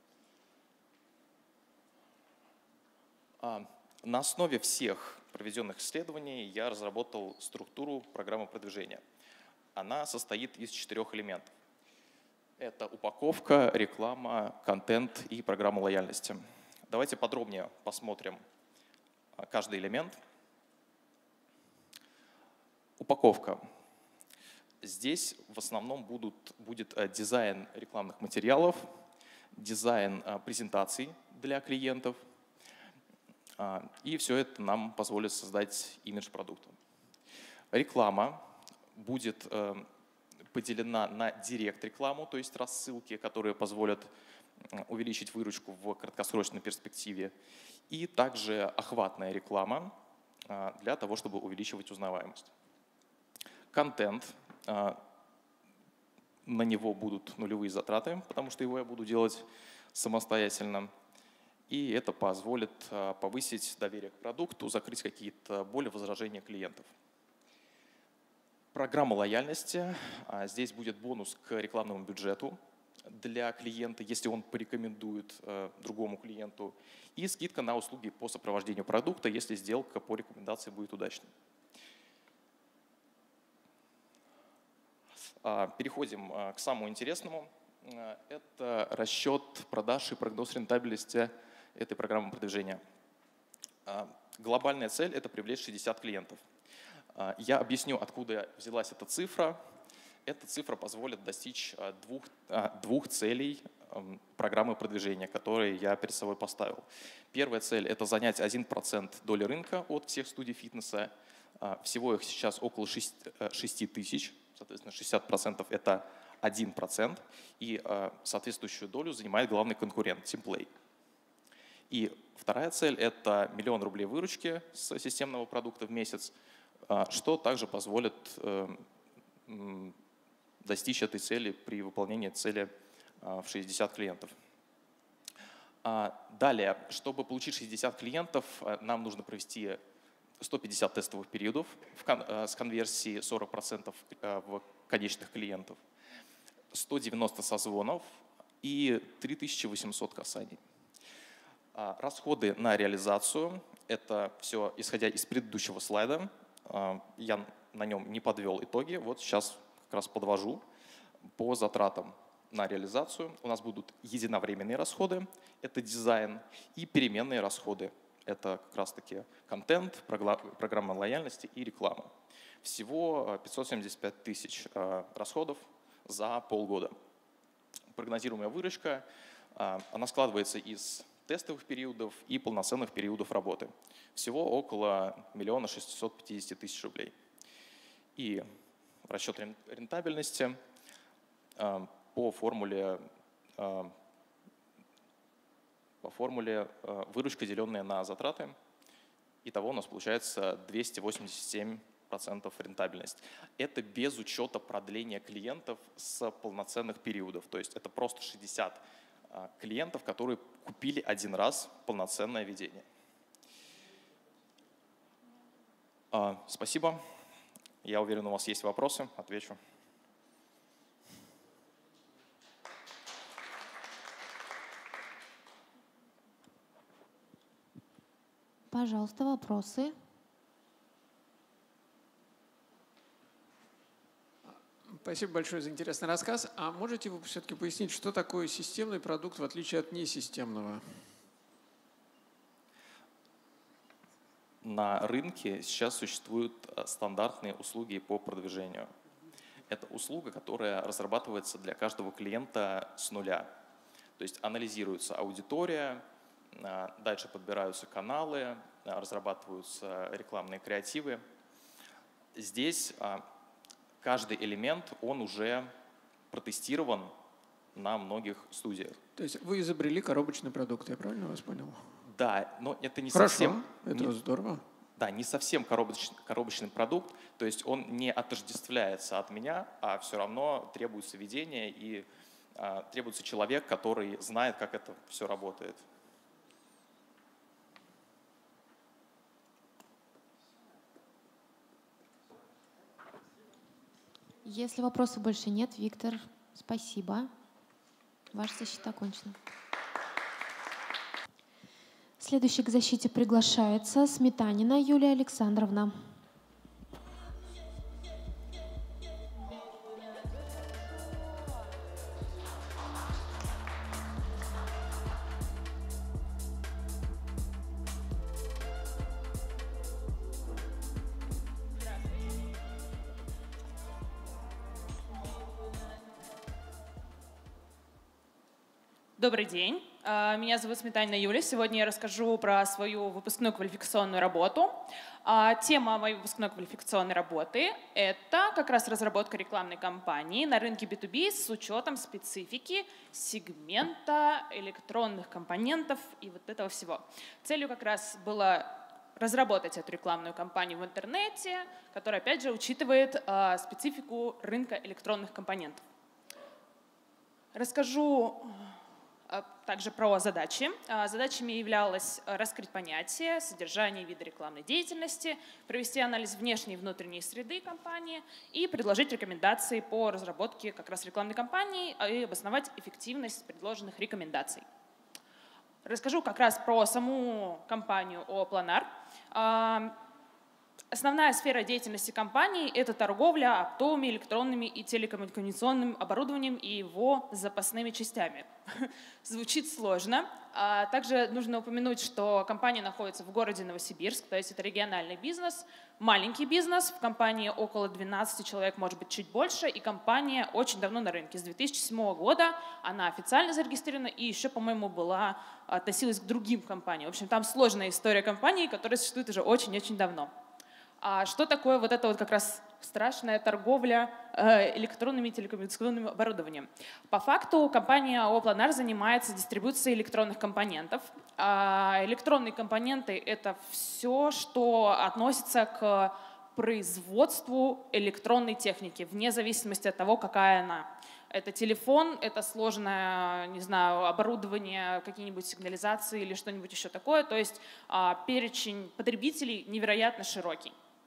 На основе всех проведенных исследований я разработал структуру программы продвижения. Она состоит из 4 элементов. Это упаковка, реклама, контент и программа лояльности. Давайте подробнее посмотрим каждый элемент. Упаковка. Здесь в основном будет дизайн рекламных материалов, дизайн презентаций для клиентов. И все это нам позволит создать имидж продукта. Реклама будет поделена на директ-рекламу, то есть рассылки, которые позволят увеличить выручку в краткосрочной перспективе, и также охватная реклама для того, чтобы увеличивать узнаваемость. Контент. На него будут нулевые затраты, потому что его я буду делать самостоятельно. И это позволит повысить доверие к продукту, закрыть какие-то боли, возражения клиентов. Программа лояльности. Здесь будет бонус к рекламному бюджету для клиента, если он порекомендует другому клиенту. И скидка на услуги по сопровождению продукта, если сделка по рекомендации будет удачной. Переходим к самому интересному. Это расчет продаж и прогноз рентабельности этой программы продвижения. Глобальная цель – это привлечь 60 клиентов. Я объясню, откуда взялась эта цифра. Эта цифра позволит достичь двух целей программы продвижения, которые я перед собой поставил. Первая цель – это занять 1% доли рынка от всех студий фитнеса. Всего их сейчас около 6 тысяч, соответственно, 60% – это 1%. И соответствующую долю занимает главный конкурент – Teamplay. И вторая цель – это 1 000 000 рублей выручки с системного продукта в месяц, что также позволит достичь этой цели при выполнении цели в 60 клиентов. Далее, чтобы получить 60 клиентов, нам нужно провести 150 тестовых периодов с конверсией 40% в конечных клиентов, 190 созвонов и 3800 касаний. Расходы на реализацию – это все исходя из предыдущего слайда. Я на нем не подвел итоги, вот сейчас как раз подвожу по затратам на реализацию. У нас будут единовременные расходы, это дизайн, и переменные расходы, это как раз-таки контент, программа лояльности и реклама. Всего 575 тысяч расходов за полгода. Прогнозируемая выручка, она складывается из тестовых периодов и полноценных периодов работы. Всего около 1 650 000 рублей. И расчет рентабельности по формуле выручка, деленная на затраты. Итого у нас получается 287% рентабельность. Это без учета продления клиентов с полноценных периодов. То есть это просто 60 клиентов, которые купили один раз полноценное ведение. Спасибо. Я уверен, у вас есть вопросы. Отвечу. Пожалуйста, вопросы. Спасибо большое за интересный рассказ. А можете вы все-таки пояснить, что такое системный продукт в отличие от несистемного? На рынке сейчас существуют стандартные услуги по продвижению. Это услуга, которая разрабатывается для каждого клиента с нуля. То есть анализируется аудитория, Дальше подбираются каналы, разрабатываются рекламные креативы. Здесь каждый элемент, он уже протестирован на многих студиях. То есть вы изобрели коробочный продукт, я правильно вас понял? Да, но это не Хорошо, совсем... это здорово. Да, не совсем коробочный продукт, то есть он не отождествляется от меня, а все равно требуется ведение и требуется человек, который знает, как это все работает. Если вопросов больше нет, Виктор, спасибо. Ваша защита окончена. Следующей к защите приглашается Сметанина Юлия Александровна. Добрый день, меня зовут Сметанина Юлия. Сегодня я расскажу про свою выпускную квалификационную работу. Тема моей выпускной квалификационной работы – это как раз разработка рекламной кампании на рынке B2B с учетом специфики сегмента электронных компонентов и вот этого всего. Целью как раз было разработать эту рекламную кампанию в интернете, которая, опять же, учитывает специфику рынка электронных компонентов. Расскажу также про задачи. Задачами являлось раскрыть понятие, содержание и виды рекламной деятельности, провести анализ внешней и внутренней среды компании и предложить рекомендации по разработке как раз рекламной кампании и обосновать эффективность предложенных рекомендаций. Расскажу как раз про саму компанию ООО-Планар. Основная сфера деятельности компании – это торговля оптовыми, электронными и телекоммуникационным оборудованием и его запасными частями. Звучит сложно. Также нужно упомянуть, что компания находится в городе Новосибирск, то есть это региональный бизнес, маленький бизнес. В компании около 12 человек, может быть, чуть больше, и компания очень давно на рынке. С 2007 года она официально зарегистрирована и еще, по-моему, относилась к другим компаниям. В общем, там сложная история компании, которая существует уже очень-очень давно. А что такое вот эта вот как раз страшная торговля электронными и телекоммуникационным оборудованием? По факту компания ООО «Планар» занимается дистрибуцией электронных компонентов. Электронные компоненты – это все, что относится к производству электронной техники, вне зависимости от того, какая она. Это телефон, это сложное, не знаю, оборудование, какие-нибудь сигнализации или что-нибудь еще такое. То есть перечень потребителей невероятно широкий.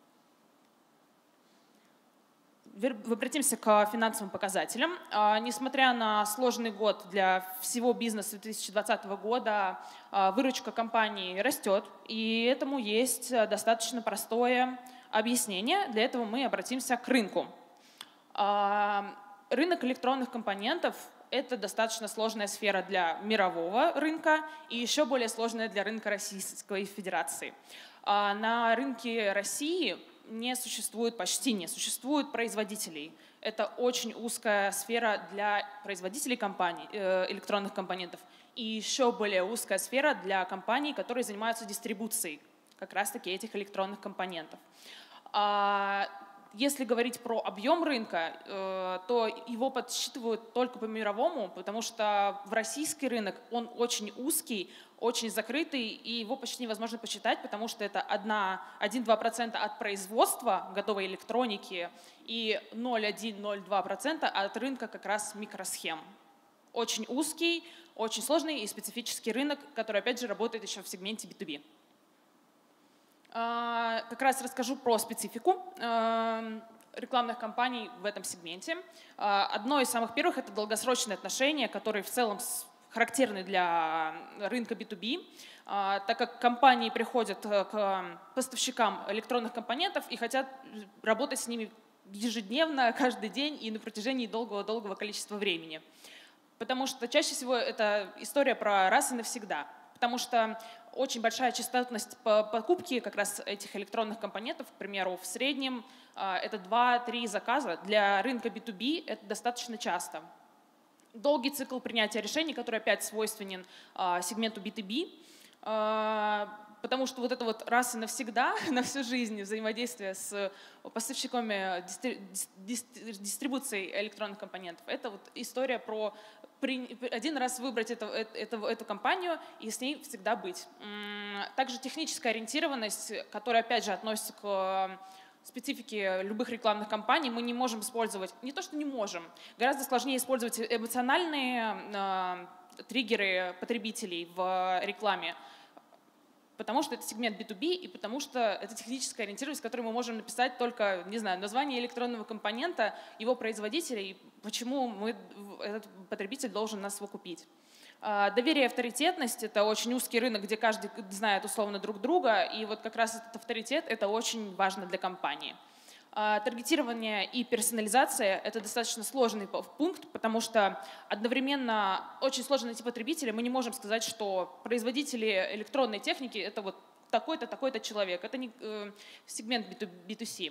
Обратимся к финансовым показателям. Несмотря на сложный год для всего бизнеса 2020 года, выручка компании растет, и этому есть достаточно простое объяснение. Для этого мы обратимся к рынку. Рынок электронных компонентов – это достаточно сложная сфера для мирового рынка и еще более сложная для рынка Российской Федерации. На рынке России почти не существует производителей. Это очень узкая сфера для производителей электронных компонентов и еще более узкая сфера для компаний, которые занимаются дистрибуцией как раз-таки этих электронных компонентов. Если говорить про объем рынка, то его подсчитывают только по мировому, потому что в российский рынок он очень узкий, очень закрытый, и его почти невозможно посчитать, потому что это 1-2% от производства готовой электроники и 0,1-0,2% от рынка как раз микросхем. Очень узкий, очень сложный и специфический рынок, который, опять же, работает еще в сегменте B2B. Как раз расскажу про специфику рекламных кампаний в этом сегменте. Одно из самых первых – это долгосрочные отношения, которые в целом характерны для рынка B2B, так как компании приходят к поставщикам электронных компонентов и хотят работать с ними ежедневно, каждый день и на протяжении долгого количества времени. Потому что чаще всего это история про раз и навсегда. Потому что очень большая частотность покупки как раз этих электронных компонентов, к примеру, в среднем это 2-3 заказа. Для рынка B2B это достаточно часто. Долгий цикл принятия решений, который опять свойственен сегменту B2B, потому что вот это вот раз и навсегда, на всю жизнь взаимодействие с поставщиками дистрибуции электронных компонентов, это вот история про один раз выбрать эту компанию и с ней всегда быть. Также техническая ориентированность, которая опять же относится к специфике любых рекламных кампаний, мы не можем использовать, не то что не можем, гораздо сложнее использовать эмоциональные триггеры потребителей в рекламе, потому что это сегмент B2B и потому что это техническая ориентированность, которой мы можем написать только, не знаю, название электронного компонента, его производителя и почему этот потребитель должен нас его купить. Доверие и авторитетность – это очень узкий рынок, где каждый знает условно друг друга, и вот как раз этот авторитет – это очень важно для компании. Таргетирование и персонализация – это достаточно сложный пункт, потому что одновременно очень сложно найти потребителя. Мы не можем сказать, что производители электронной техники – это вот такой-то, такой-то человек. Это не сегмент B2C.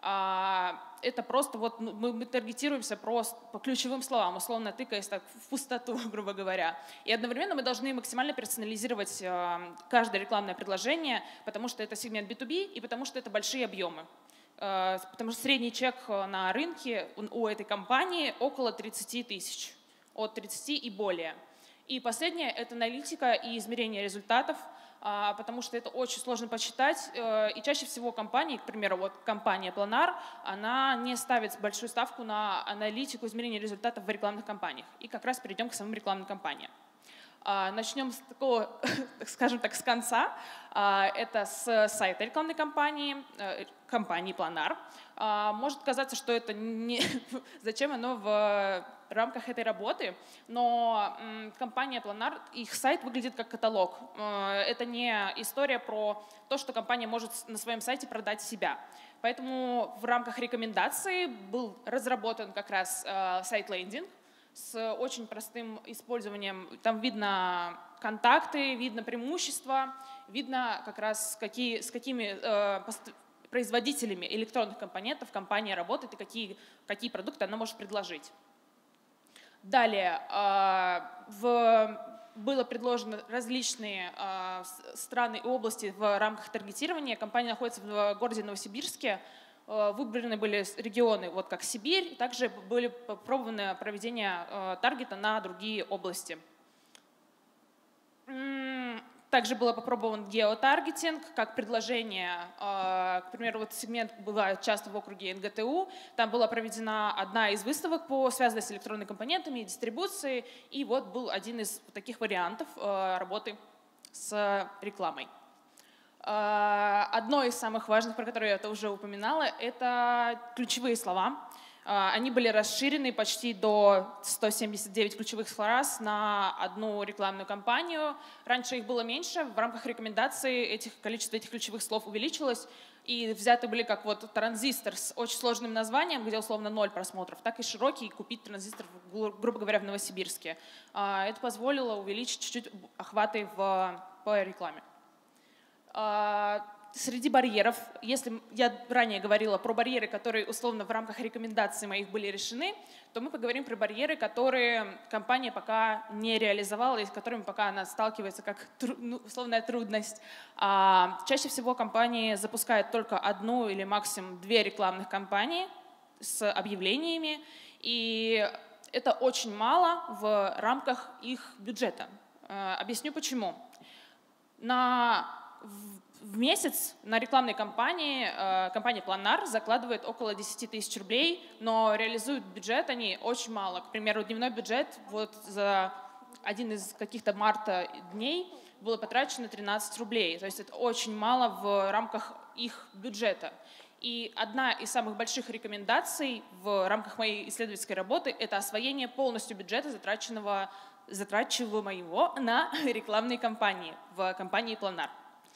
Это просто вот мы таргетируемся просто по ключевым словам, условно тыкаясь так в пустоту, грубо говоря. И одновременно мы должны максимально персонализировать каждое рекламное предложение, потому что это сегмент B2B и потому что это большие объемы. Потому что средний чек на рынке у этой компании около 30 тысяч, от 30 и более. И последнее – это аналитика и измерение результатов, потому что это очень сложно посчитать. И чаще всего компании, к примеру, вот компания Planar, она не ставит большую ставку на аналитику измерения результатов в рекламных кампаниях. И как раз перейдем к самым рекламным кампаниям. Начнем с такого, скажем так, с конца. Это с сайта рекламной кампании, компании Planar. Может казаться, что это не... зачем оно в рамках этой работы, но компания Planar, их сайт выглядит как каталог. Это не история про то, что компания может на своем сайте продать себя. Поэтому в рамках рекомендации был разработан как раз сайт-лендинг, с очень простым использованием. Там видно контакты, видно преимущества, видно как раз с какими производителями электронных компонентов компания работает и какие продукты она может предложить. Далее было предложено различные страны и области в рамках таргетирования. Компания находится в городе Новосибирске. Выбраны были регионы, вот как Сибирь, также были попробованы проведение таргета на другие области. Также был попробован геотаргетинг как предложение, к примеру, вот сегмент бывает часто в округе НГТУ, там была проведена одна из выставок, связанная с электронными компонентами и дистрибуцией, и вот был один из таких вариантов работы с рекламой. Одно из самых важных, про которое я это уже упоминала, это ключевые слова. Они были расширены почти до 179 ключевых фраз на одну рекламную кампанию. Раньше их было меньше, в рамках рекомендаций количество этих ключевых слов увеличилось. И взяты были как вот транзистор с очень сложным названием, где условно 0 просмотров, так и широкий, купить транзистор, грубо говоря, в Новосибирске. Это позволило увеличить чуть-чуть охваты по рекламе. Среди барьеров, если я ранее говорила про барьеры, которые условно в рамках рекомендаций моих были решены, то мы поговорим про барьеры, которые компания пока не реализовала и с которыми пока она сталкивается как условная трудность. Чаще всего компании запускают только одну или максимум 2 рекламных кампании с объявлениями, и это очень мало в рамках их бюджета. Объясню почему. В месяц на рекламной кампании компания Planar закладывает около 10 тысяч рублей, но реализуют бюджет они очень мало. К примеру, дневной бюджет вот за один из каких-то марта дней было потрачено 13 рублей. То есть это очень мало в рамках их бюджета. И одна из самых больших рекомендаций в рамках моей исследовательской работы – это освоение полностью бюджета, затрачиваемого на рекламные кампании в компании Planar.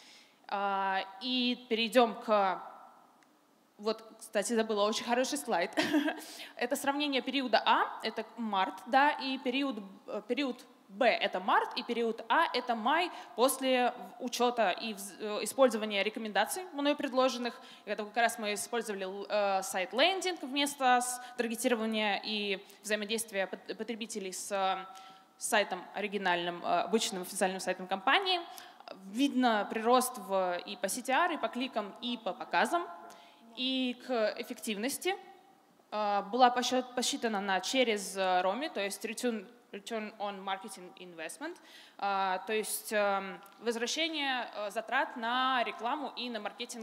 И перейдем к... Вот, кстати, забыла, очень хороший слайд. Это сравнение периода А, это март, да, и период Б – это март, и период А – это май после учета и использования рекомендаций, мной предложенных. Это как раз мы использовали сайт-лендинг вместо таргетирования и взаимодействия потребителей с сайтом оригинальным, обычным официальным сайтом компании. Видно прирост и по CTR, и по кликам, и по показам. И к эффективности была посчитана через ROMI, то есть Return on Marketing Investment, то есть возвращение затрат на рекламу и на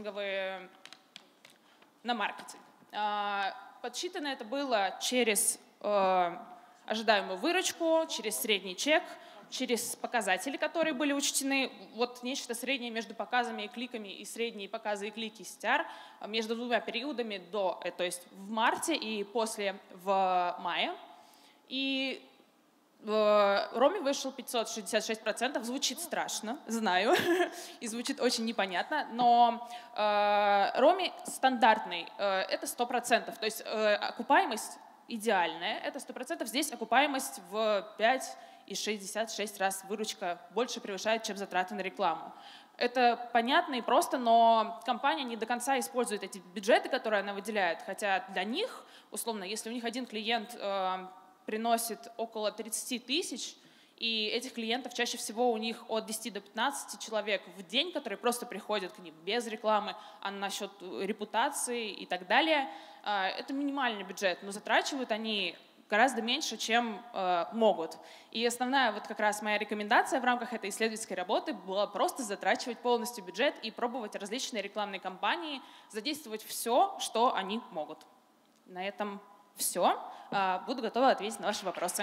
маркетинг. Подсчитано это было через ожидаемую выручку, через средний чек, через показатели, которые были учтены, вот нечто среднее между показами и кликами и средние показы и клики CTR между двумя периодами до, то есть в марте и после в мае. И Роме вышел 566%, звучит страшно, знаю, и звучит очень непонятно, но Роме стандартный, это 100%, то есть окупаемость идеальная, это 100%, здесь окупаемость в 5,66 раз выручка больше превышает, чем затраты на рекламу. Это понятно и просто, но компания не до конца использует эти бюджеты, которые она выделяет, хотя для них, условно, если у них один клиент приносит около 30 тысяч, и этих клиентов чаще всего у них от 10 до 15 человек в день, которые просто приходят к ним без рекламы, а насчет репутации и так далее, это минимальный бюджет, но затрачивают они гораздо меньше, чем могут. И основная вот как раз моя рекомендация в рамках этой исследовательской работы была просто затрачивать полностью бюджет и пробовать различные рекламные кампании, задействовать все, что они могут. На этом все. Буду готова ответить на ваши вопросы.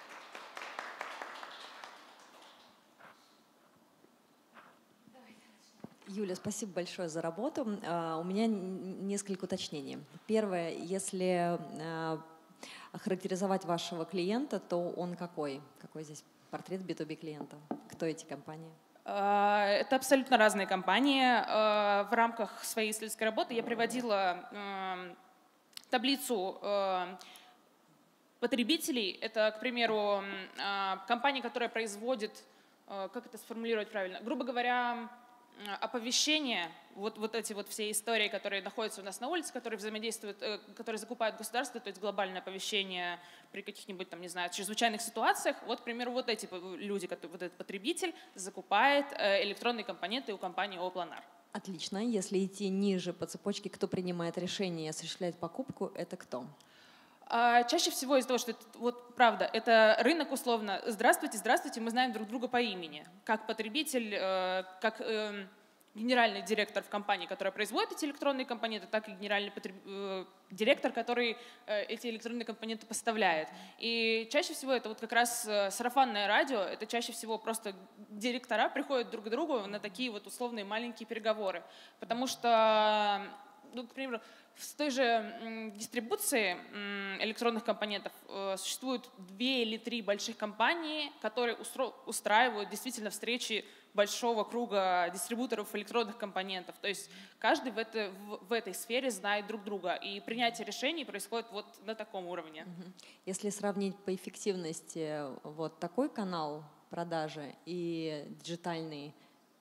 Юля, спасибо большое за работу. У меня несколько уточнений. Первое, если охарактеризовать вашего клиента, то он какой? Какой здесь портрет B2B клиента? Кто эти компании? Это абсолютно разные компании. В рамках своей исследовательской работы я приводила таблицу потребителей. Это, к примеру, компания, которая производит, как это сформулировать правильно, грубо говоря, оповещения, вот эти вот все истории, которые находятся у нас на улице, которые взаимодействуют, которые закупают государство, то есть глобальное оповещение при каких-нибудь, там, не знаю, чрезвычайных ситуациях. Вот, к примеру, вот эти люди, вот этот потребитель закупает электронные компоненты у компании Опланар. Отлично. Если идти ниже по цепочке, кто принимает решение и осуществляет покупку, это кто? Чаще всего из-за того, что это, вот правда, это рынок условно. Здравствуйте, здравствуйте, мы знаем друг друга по имени. Как потребитель, как генеральный директор в компании, которая производит эти электронные компоненты, так и генеральный директор, который эти электронные компоненты поставляет. И чаще всего это вот как раз сарафанное радио, это чаще всего просто директора приходят друг к другу на такие вот условные маленькие переговоры. Потому что, ну, к примеру, в той же дистрибуции электронных компонентов существуют 2 или 3 больших компании, которые устраивают действительно встречи большого круга дистрибуторов электронных компонентов. То есть каждый в этой сфере знает друг друга, и принятие решений происходит вот на таком уровне. Если сравнить по эффективности вот такой канал продажи и диджитальный,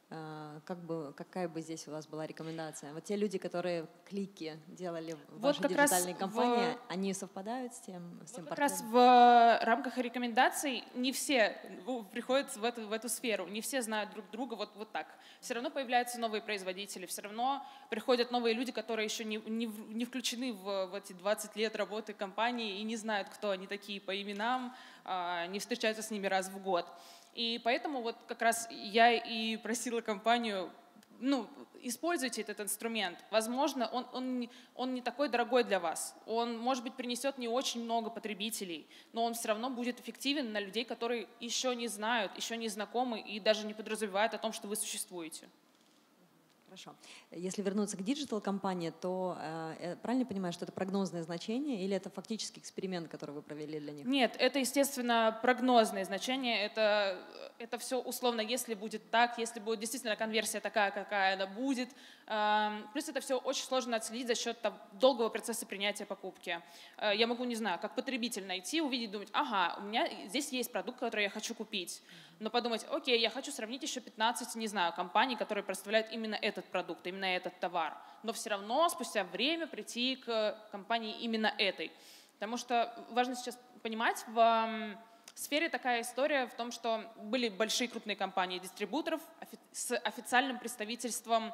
какая бы здесь у вас была рекомендация? Вот те люди, которые клики делали в вашей диджитальной компании, они совпадают с тем вот как раз в рамках рекомендаций не все приходят в эту сферу, не все знают друг друга вот так. Все равно появляются новые производители, все равно приходят новые люди, которые еще не включены в эти 20 лет работы компании и не знают, кто они такие по именам, не встречаются с ними раз в год. И поэтому вот как раз я и просила компанию, ну, используйте этот инструмент. Возможно, он не такой дорогой для вас. Он, может быть, принесет не очень много потребителей, но он все равно будет эффективен на людей, которые еще не знают, еще не знакомы и даже не подразумевают о том, что вы существуете. Хорошо. Если вернуться к диджитал-компании, то правильно понимаю, что это прогнозное значение или это фактически эксперимент, который вы провели для них? Нет, это, естественно, прогнозное значение. Это все условно, если будет так, если будет действительно конверсия такая, какая она будет. Плюс это все очень сложно отследить за счет долгого процесса принятия покупки. Я могу, не знаю, как потребитель найти, увидеть, думать, ага, у меня здесь есть продукт, который я хочу купить. Но подумать, окей, я хочу сравнить еще 15, не знаю, компаний, которые представляют именно этот продукт, именно этот товар. Но все равно спустя время прийти к компании именно этой. Потому что важно сейчас понимать, в В сфере такая история в том, что были большие крупные компании дистрибуторов с официальным представительством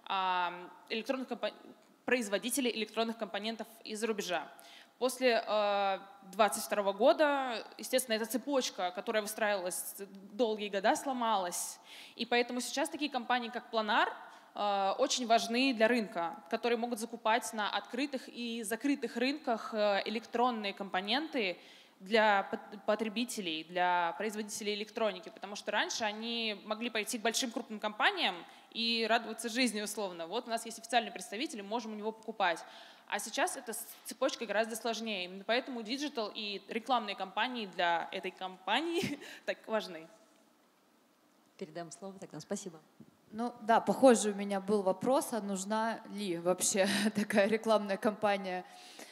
производителей электронных компонентов из-за рубежа. После 2022 года, естественно, эта цепочка, которая выстраивалась долгие года, сломалась. И поэтому сейчас такие компании, как Planar, очень важны для рынка, которые могут закупать на открытых и закрытых рынках электронные компоненты для потребителей, для производителей электроники, потому что раньше они могли пойти к большим крупным компаниям и радоваться жизни условно. Вот у нас есть официальный представитель, можем у него покупать. А сейчас эта цепочка гораздо сложнее. Именно поэтому диджитал и рекламные кампании для этой компании так важны. Передам слово тогда. Спасибо. Ну да, похоже, у меня был вопрос, а нужна ли вообще такая рекламная кампания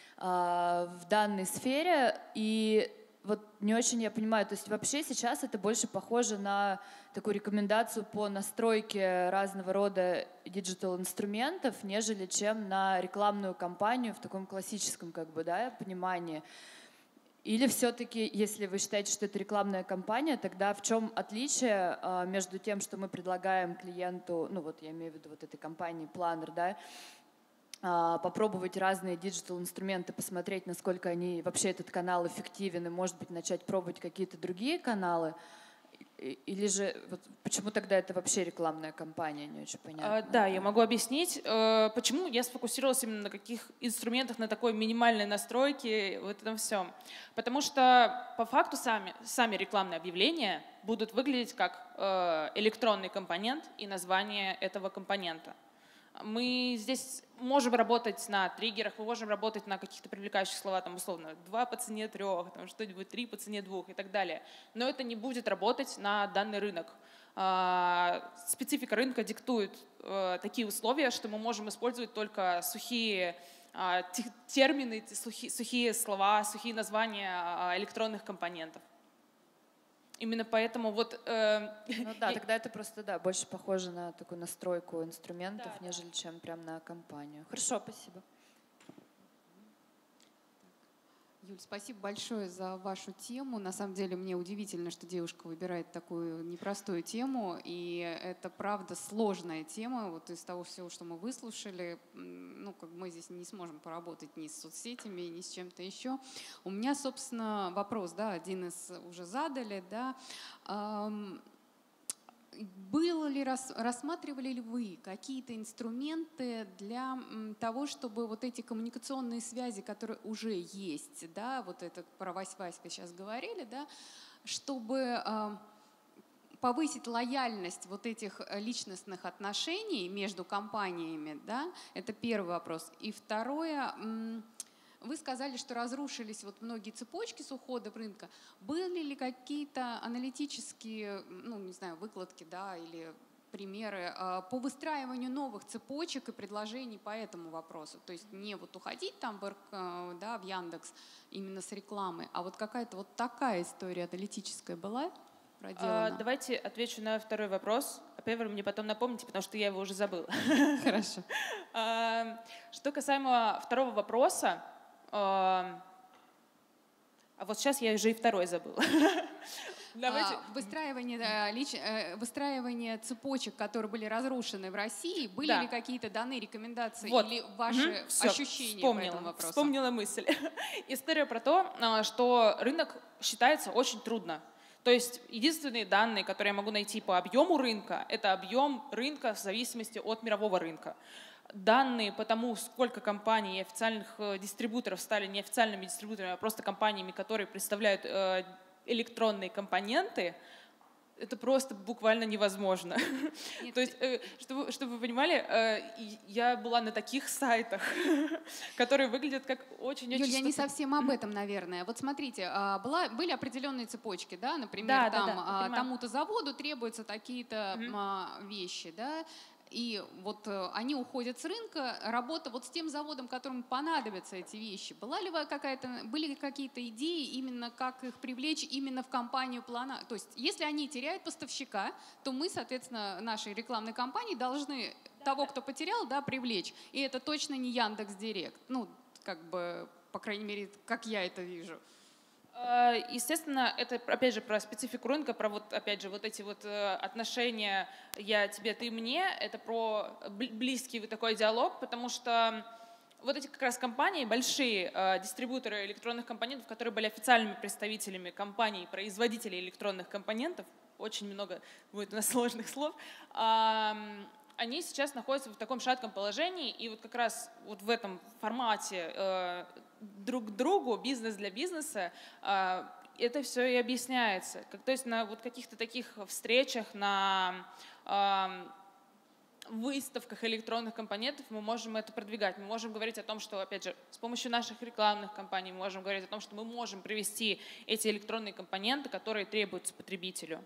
в данной сфере. И вот не очень я понимаю, то есть вообще сейчас это больше похоже на такую рекомендацию по настройке разного рода диджитал-инструментов, нежели чем на рекламную кампанию в таком классическом понимании. Или все-таки, если вы считаете, что это рекламная кампания, тогда в чем отличие между тем, что мы предлагаем клиенту, ну вот я имею в виду вот этой компании Planner, да, попробовать разные диджитал-инструменты, посмотреть, насколько они вообще этот канал эффективен, и, может быть, начать пробовать какие-то другие каналы? Или же вот почему тогда это вообще рекламная кампания, не очень понятно. Да, я могу объяснить, почему я сфокусировалась именно на каких инструментах, на такой минимальной настройке, вот этом всем. Потому что по факту сами рекламные объявления будут выглядеть как электронный компонент и название этого компонента. Мы здесь можем работать на триггерах, мы можем работать на каких-то привлекающих словах, там, условно, 2 по цене 3, там, что-нибудь 3 по цене 2 и так далее. Но это не будет работать на данный рынок. Специфика рынка диктует такие условия, что мы можем использовать только сухие термины, сухие слова, сухие названия электронных компонентов. Именно поэтому вот... Ну да, тогда это просто, больше похоже на такую настройку инструментов, нежели чем прям на компанию. Хорошо, спасибо. Юль, спасибо большое за вашу тему. На самом деле мне удивительно, что девушка выбирает такую непростую тему, и это правда сложная тема. Вот из того всего, что мы выслушали, мы здесь не сможем поработать ни с соцсетями, ни с чем-то еще. У меня, собственно, вопрос, один из уже задали, рассматривали ли вы какие-то инструменты для того, чтобы вот эти коммуникационные связи, которые уже есть, вот это про Васька сейчас говорили, чтобы повысить лояльность вот этих личностных отношений между компаниями, это первый вопрос. И второе, вы сказали, что разрушились вот многие цепочки с ухода в рынка. Были ли какие-то аналитические, выкладки, или примеры по выстраиванию новых цепочек и предложений по этому вопросу? То есть не вот уходить там в Яндекс именно с рекламой, а вот какая-то вот такая история аналитическая была проделана? Давайте отвечу на второй вопрос. Опять вы мне потом напомните, потому что я его уже забыла. Хорошо. Что касаемо второго вопроса, а вот сейчас я уже и второй забыла. Выстраивание цепочек, которые были разрушены в России, были ли какие-то данные рекомендации или ваши ощущения по этому вопросу? Вспомнила мысль. История про то, что рынок считается очень трудно. То есть единственные данные, которые я могу найти по объему рынка, это объем рынка в зависимости от мирового рынка. Данные по тому, сколько компаний и официальных дистрибуторов стали не официальными дистрибуторами, а просто компаниями, которые представляют электронные компоненты, это просто буквально невозможно. То есть, чтобы вы понимали, я была на таких сайтах, которые выглядят как очень-очень... Юль, я не совсем об этом, наверное. Вот смотрите, были определенные цепочки, например, тому-то заводу требуются такие-то вещи, и вот они уходят с рынка, работа вот с тем заводом, которому понадобятся эти вещи. Были ли какие-то идеи именно, как их привлечь именно в компанию Плана? То есть если они теряют поставщика, то мы, соответственно, нашей рекламной компании должны того, кто потерял, привлечь. И это точно не Яндекс.Директ. По крайней мере, как я это вижу. Естественно, это, опять же, про специфику рынка, про вот, опять же, вот эти вот отношения «я тебе, ты мне», это про близкий такой диалог, потому что вот эти как раз компании, большие дистрибьюторы электронных компонентов, которые были официальными представителями компаний, производителей электронных компонентов, очень много будет у нас сложных слов, они сейчас находятся в таком шатком положении, и вот как раз вот в этом формате друг к другу, бизнес для бизнеса, это все и объясняется. То есть на вот каких-то таких встречах, на выставках электронных компонентов мы можем это продвигать. Мы можем говорить о том, что, опять же, с помощью наших рекламных кампаний мы можем говорить о том, что мы можем привести эти электронные компоненты, которые требуются потребителю.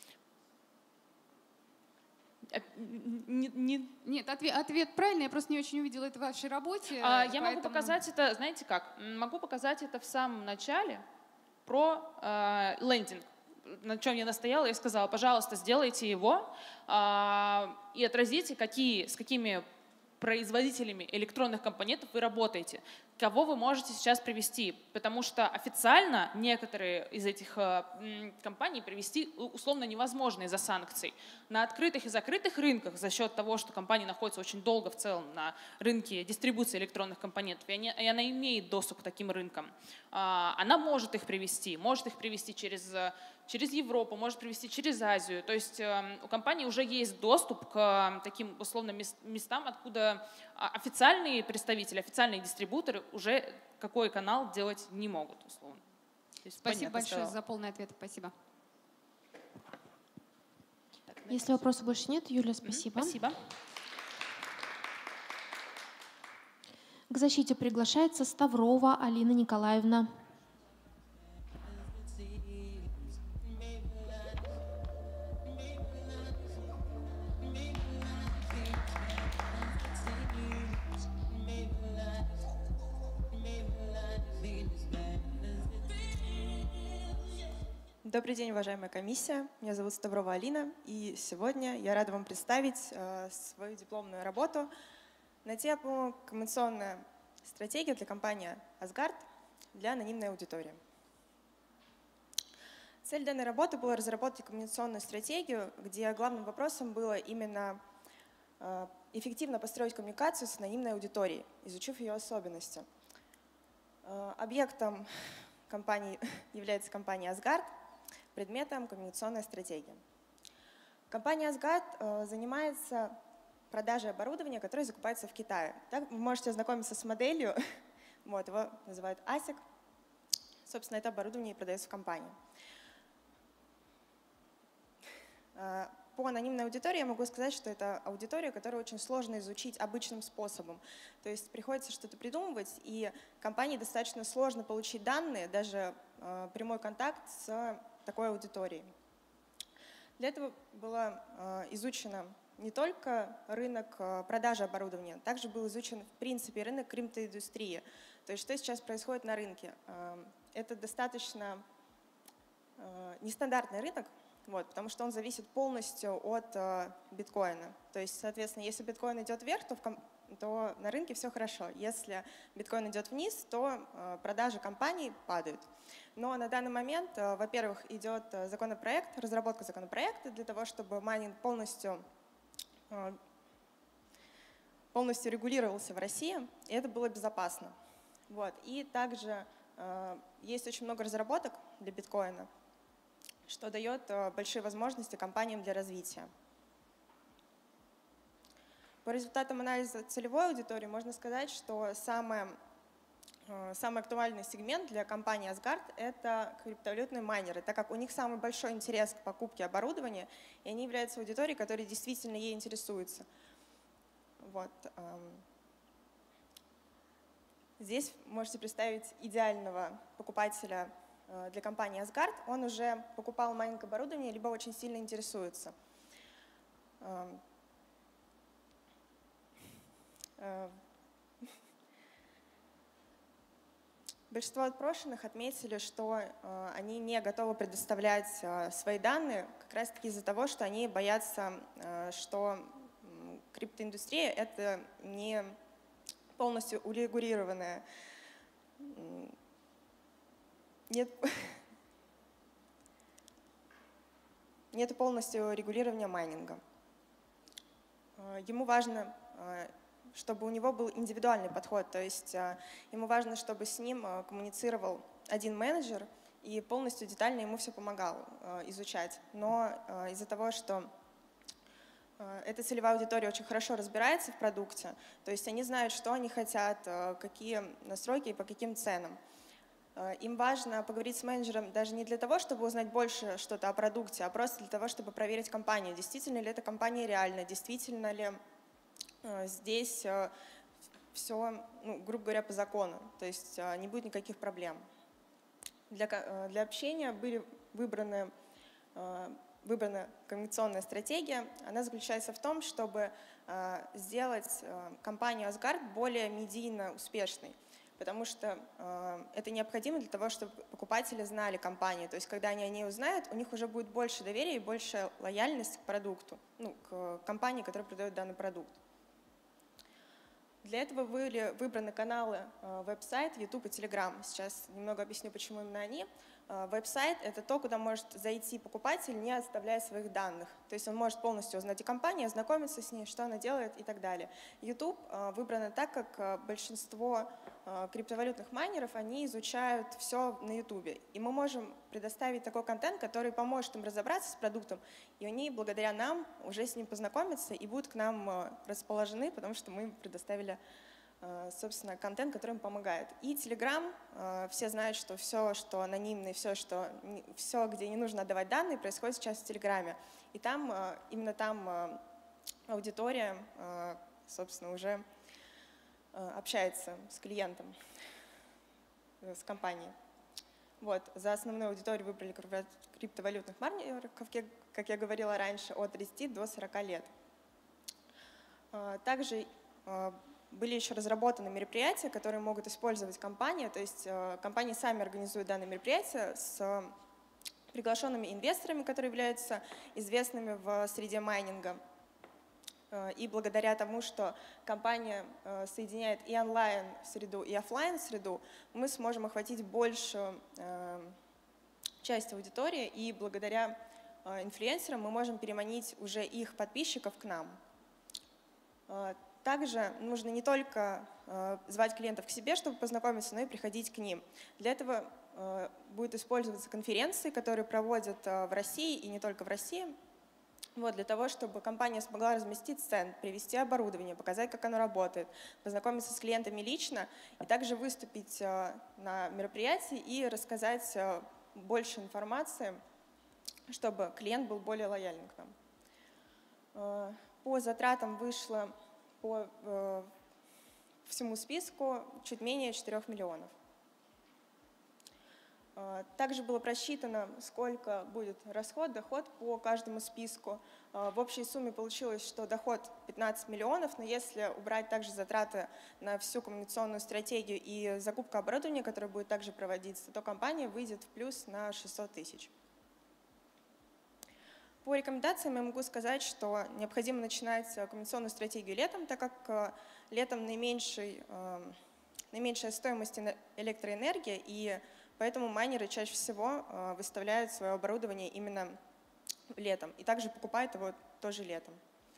Нет, ответ правильный, я просто не очень увидела это в вашей работе. Я могу показать это, знаете как, могу показать это в самом начале про лендинг, на чем я настояла, я сказала, пожалуйста, сделайте его и отразите, с какими производителями электронных компонентов вы работаете, кого вы можете сейчас привести, потому что официально некоторые из этих компаний привести условно невозможно из-за санкций. На открытых и закрытых рынках за счет того, что компания находится очень долго в целом на рынке дистрибуции электронных компонентов, и она имеет доступ к таким рынкам, она может их привести через Европу, может привести через Азию. То есть у компании уже есть доступ к таким условно местам, откуда официальные представители, официальные дистрибьюторы уже какой канал делать не могут, условно. Спасибо большое за полный ответ. Спасибо. Если вопросов больше нет, Юля, спасибо. Спасибо. К защите приглашается Ставрова Алина Николаевна. Добрый день, уважаемая комиссия. Меня зовут Ставрова Алина, и сегодня я рада вам представить свою дипломную работу на тему «Коммуникационная стратегия для компании Asgard для анонимной аудитории». Цель данной работы была разработать коммуникационную стратегию, где главным вопросом было именно эффективно построить коммуникацию с анонимной аудиторией, изучив ее особенности. Объектом компании является компания Asgard, предметом коммуникационная стратегия. Компания Asgard занимается продажей оборудования, которое закупается в Китае. Так вы можете ознакомиться с моделью, вот, его называют ASIC. Собственно, это оборудование и продается в компании. По анонимной аудитории я могу сказать, что это аудитория, которую очень сложно изучить обычным способом. То есть приходится что-то придумывать, и компании достаточно сложно получить данные, даже прямой контакт с такой аудиторией. Для этого было изучено не только рынок продажи оборудования, также был изучен в принципе рынок криптоиндустрии. То есть что сейчас происходит на рынке. Это достаточно нестандартный рынок, вот, потому что он зависит полностью от биткоина. То есть, соответственно, если биткоин идет вверх, то на рынке все хорошо. Если биткоин идет вниз, то продажи компаний падают. Но на данный момент, во-первых, идет законопроект, разработка законопроекта для того, чтобы майнинг полностью регулировался в России, и это было безопасно. Вот. И также есть очень много разработок для биткоина, что дает большие возможности компаниям для развития. По результатам анализа целевой аудитории можно сказать, что самый актуальный сегмент для компании Asgard – это криптовалютные майнеры, так как у них самый большой интерес к покупке оборудования, и они являются аудиторией, которая действительно ей интересуется. Вот. Здесь можете представить идеального покупателя для компании Asgard. Он уже покупал майнинг оборудование, либо очень сильно интересуется. Большинство отпрошенных отметили, что они не готовы предоставлять свои данные как раз-таки из-за того, что они боятся, что криптоиндустрия – это не полностью урегулированная. Нет, нет полностью регулирования майнинга. Ему важно, чтобы у него был индивидуальный подход, то есть ему важно, чтобы с ним коммуницировал один менеджер и полностью детально ему все помогал изучать. Но из-за того, что эта целевая аудитория очень хорошо разбирается в продукте, то есть они знают, что они хотят, какие настройки и по каким ценам. Им важно поговорить с менеджером даже не для того, чтобы узнать больше что-то о продукте, а просто для того, чтобы проверить компанию, действительно ли эта компания реальна, действительно ли здесь все, ну, грубо говоря, по закону, то есть не будет никаких проблем. Для общения были выбрана коммуникационная стратегия. Она заключается в том, чтобы сделать компанию Asgard более медийно успешной, потому что это необходимо для того, чтобы покупатели знали компанию. То есть когда они о ней узнают, у них уже будет больше доверия и больше лояльность к продукту, ну, к компании, которая продает данный продукт. Для этого были выбраны каналы веб-сайт, YouTube и Telegram. Сейчас немного объясню, почему именно они. Веб-сайт – это то, куда может зайти покупатель, не оставляя своих данных. То есть он может полностью узнать о компании, ознакомиться с ней, что она делает и так далее. YouTube выбрано так, как большинство криптовалютных майнеров, они изучают все на YouTube. И мы можем предоставить такой контент, который поможет им разобраться с продуктом, и они благодаря нам уже с ним познакомятся и будут к нам расположены, потому что мы им предоставили, собственно, контент, который им помогает. И Telegram, все знают, что все, что анонимно, все, где не нужно отдавать данные, происходит сейчас в Телеграме. И там, именно там аудитория, собственно, уже общается с клиентом, с компанией. Вот. За основную аудиторию выбрали криптовалютных майнеров, как я говорила раньше, от 30 до 40 лет. Также были еще разработаны мероприятия, которые могут использовать компании, то есть компании сами организуют данные мероприятия с приглашенными инвесторами, которые являются известными в среде майнинга. И благодаря тому, что компания соединяет и онлайн-среду, и офлайн-среду, мы сможем охватить большую часть аудитории, и благодаря инфлюенсерам мы можем переманить уже их подписчиков к нам. Также нужно не только звать клиентов к себе, чтобы познакомиться, но и приходить к ним. Для этого будут использоваться конференции, которые проводят в России и не только в России, вот, для того, чтобы компания смогла разместить стенд, привести оборудование, показать, как оно работает, познакомиться с клиентами лично и также выступить на мероприятии и рассказать больше информации, чтобы клиент был более лояльным к нам. По затратам вышло по всему списку чуть менее 4 миллионов. Также было просчитано, сколько будет расход, доход по каждому списку. В общей сумме получилось, что доход 15 миллионов, но если убрать также затраты на всю коммуникационную стратегию и закупку оборудования, которое будет также проводиться, то компания выйдет в плюс на 600 тысяч. По рекомендациям я могу сказать, что необходимо начинать коммуникационную стратегию летом, так как летом наименьшая стоимость электроэнергии, и поэтому майнеры чаще всего выставляют свое оборудование именно летом и также покупают его тоже летом.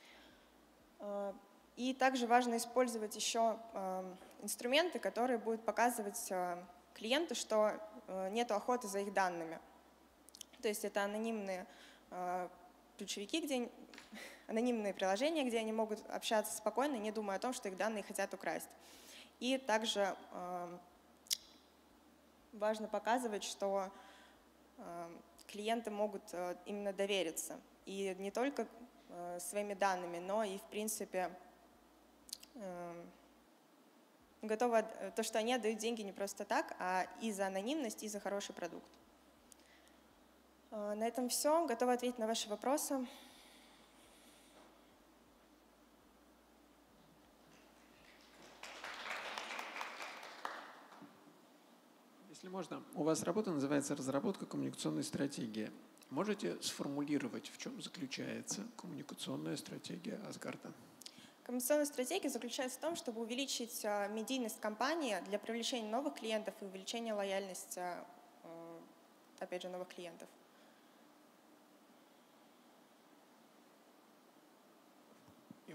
И также важно использовать еще инструменты, которые будут показывать клиенту, что нет охоты за их данными. То есть это анонимные ключевики, анонимные приложения, где они могут общаться спокойно, не думая о том, что их данные хотят украсть. И также важно показывать, что клиенты могут именно довериться. И не только своими данными, но и, в принципе, готовы, то, что они отдают деньги не просто так, а и за анонимность, и за хороший продукт. На этом все. Готова ответить на ваши вопросы. Если можно, у вас работа называется «Разработка коммуникационной стратегии». Можете сформулировать, в чем заключается коммуникационная стратегия Asgard? Коммуникационная стратегия заключается в том, чтобы увеличить медийность компании для привлечения новых клиентов и увеличения лояльности, опять же, новых клиентов.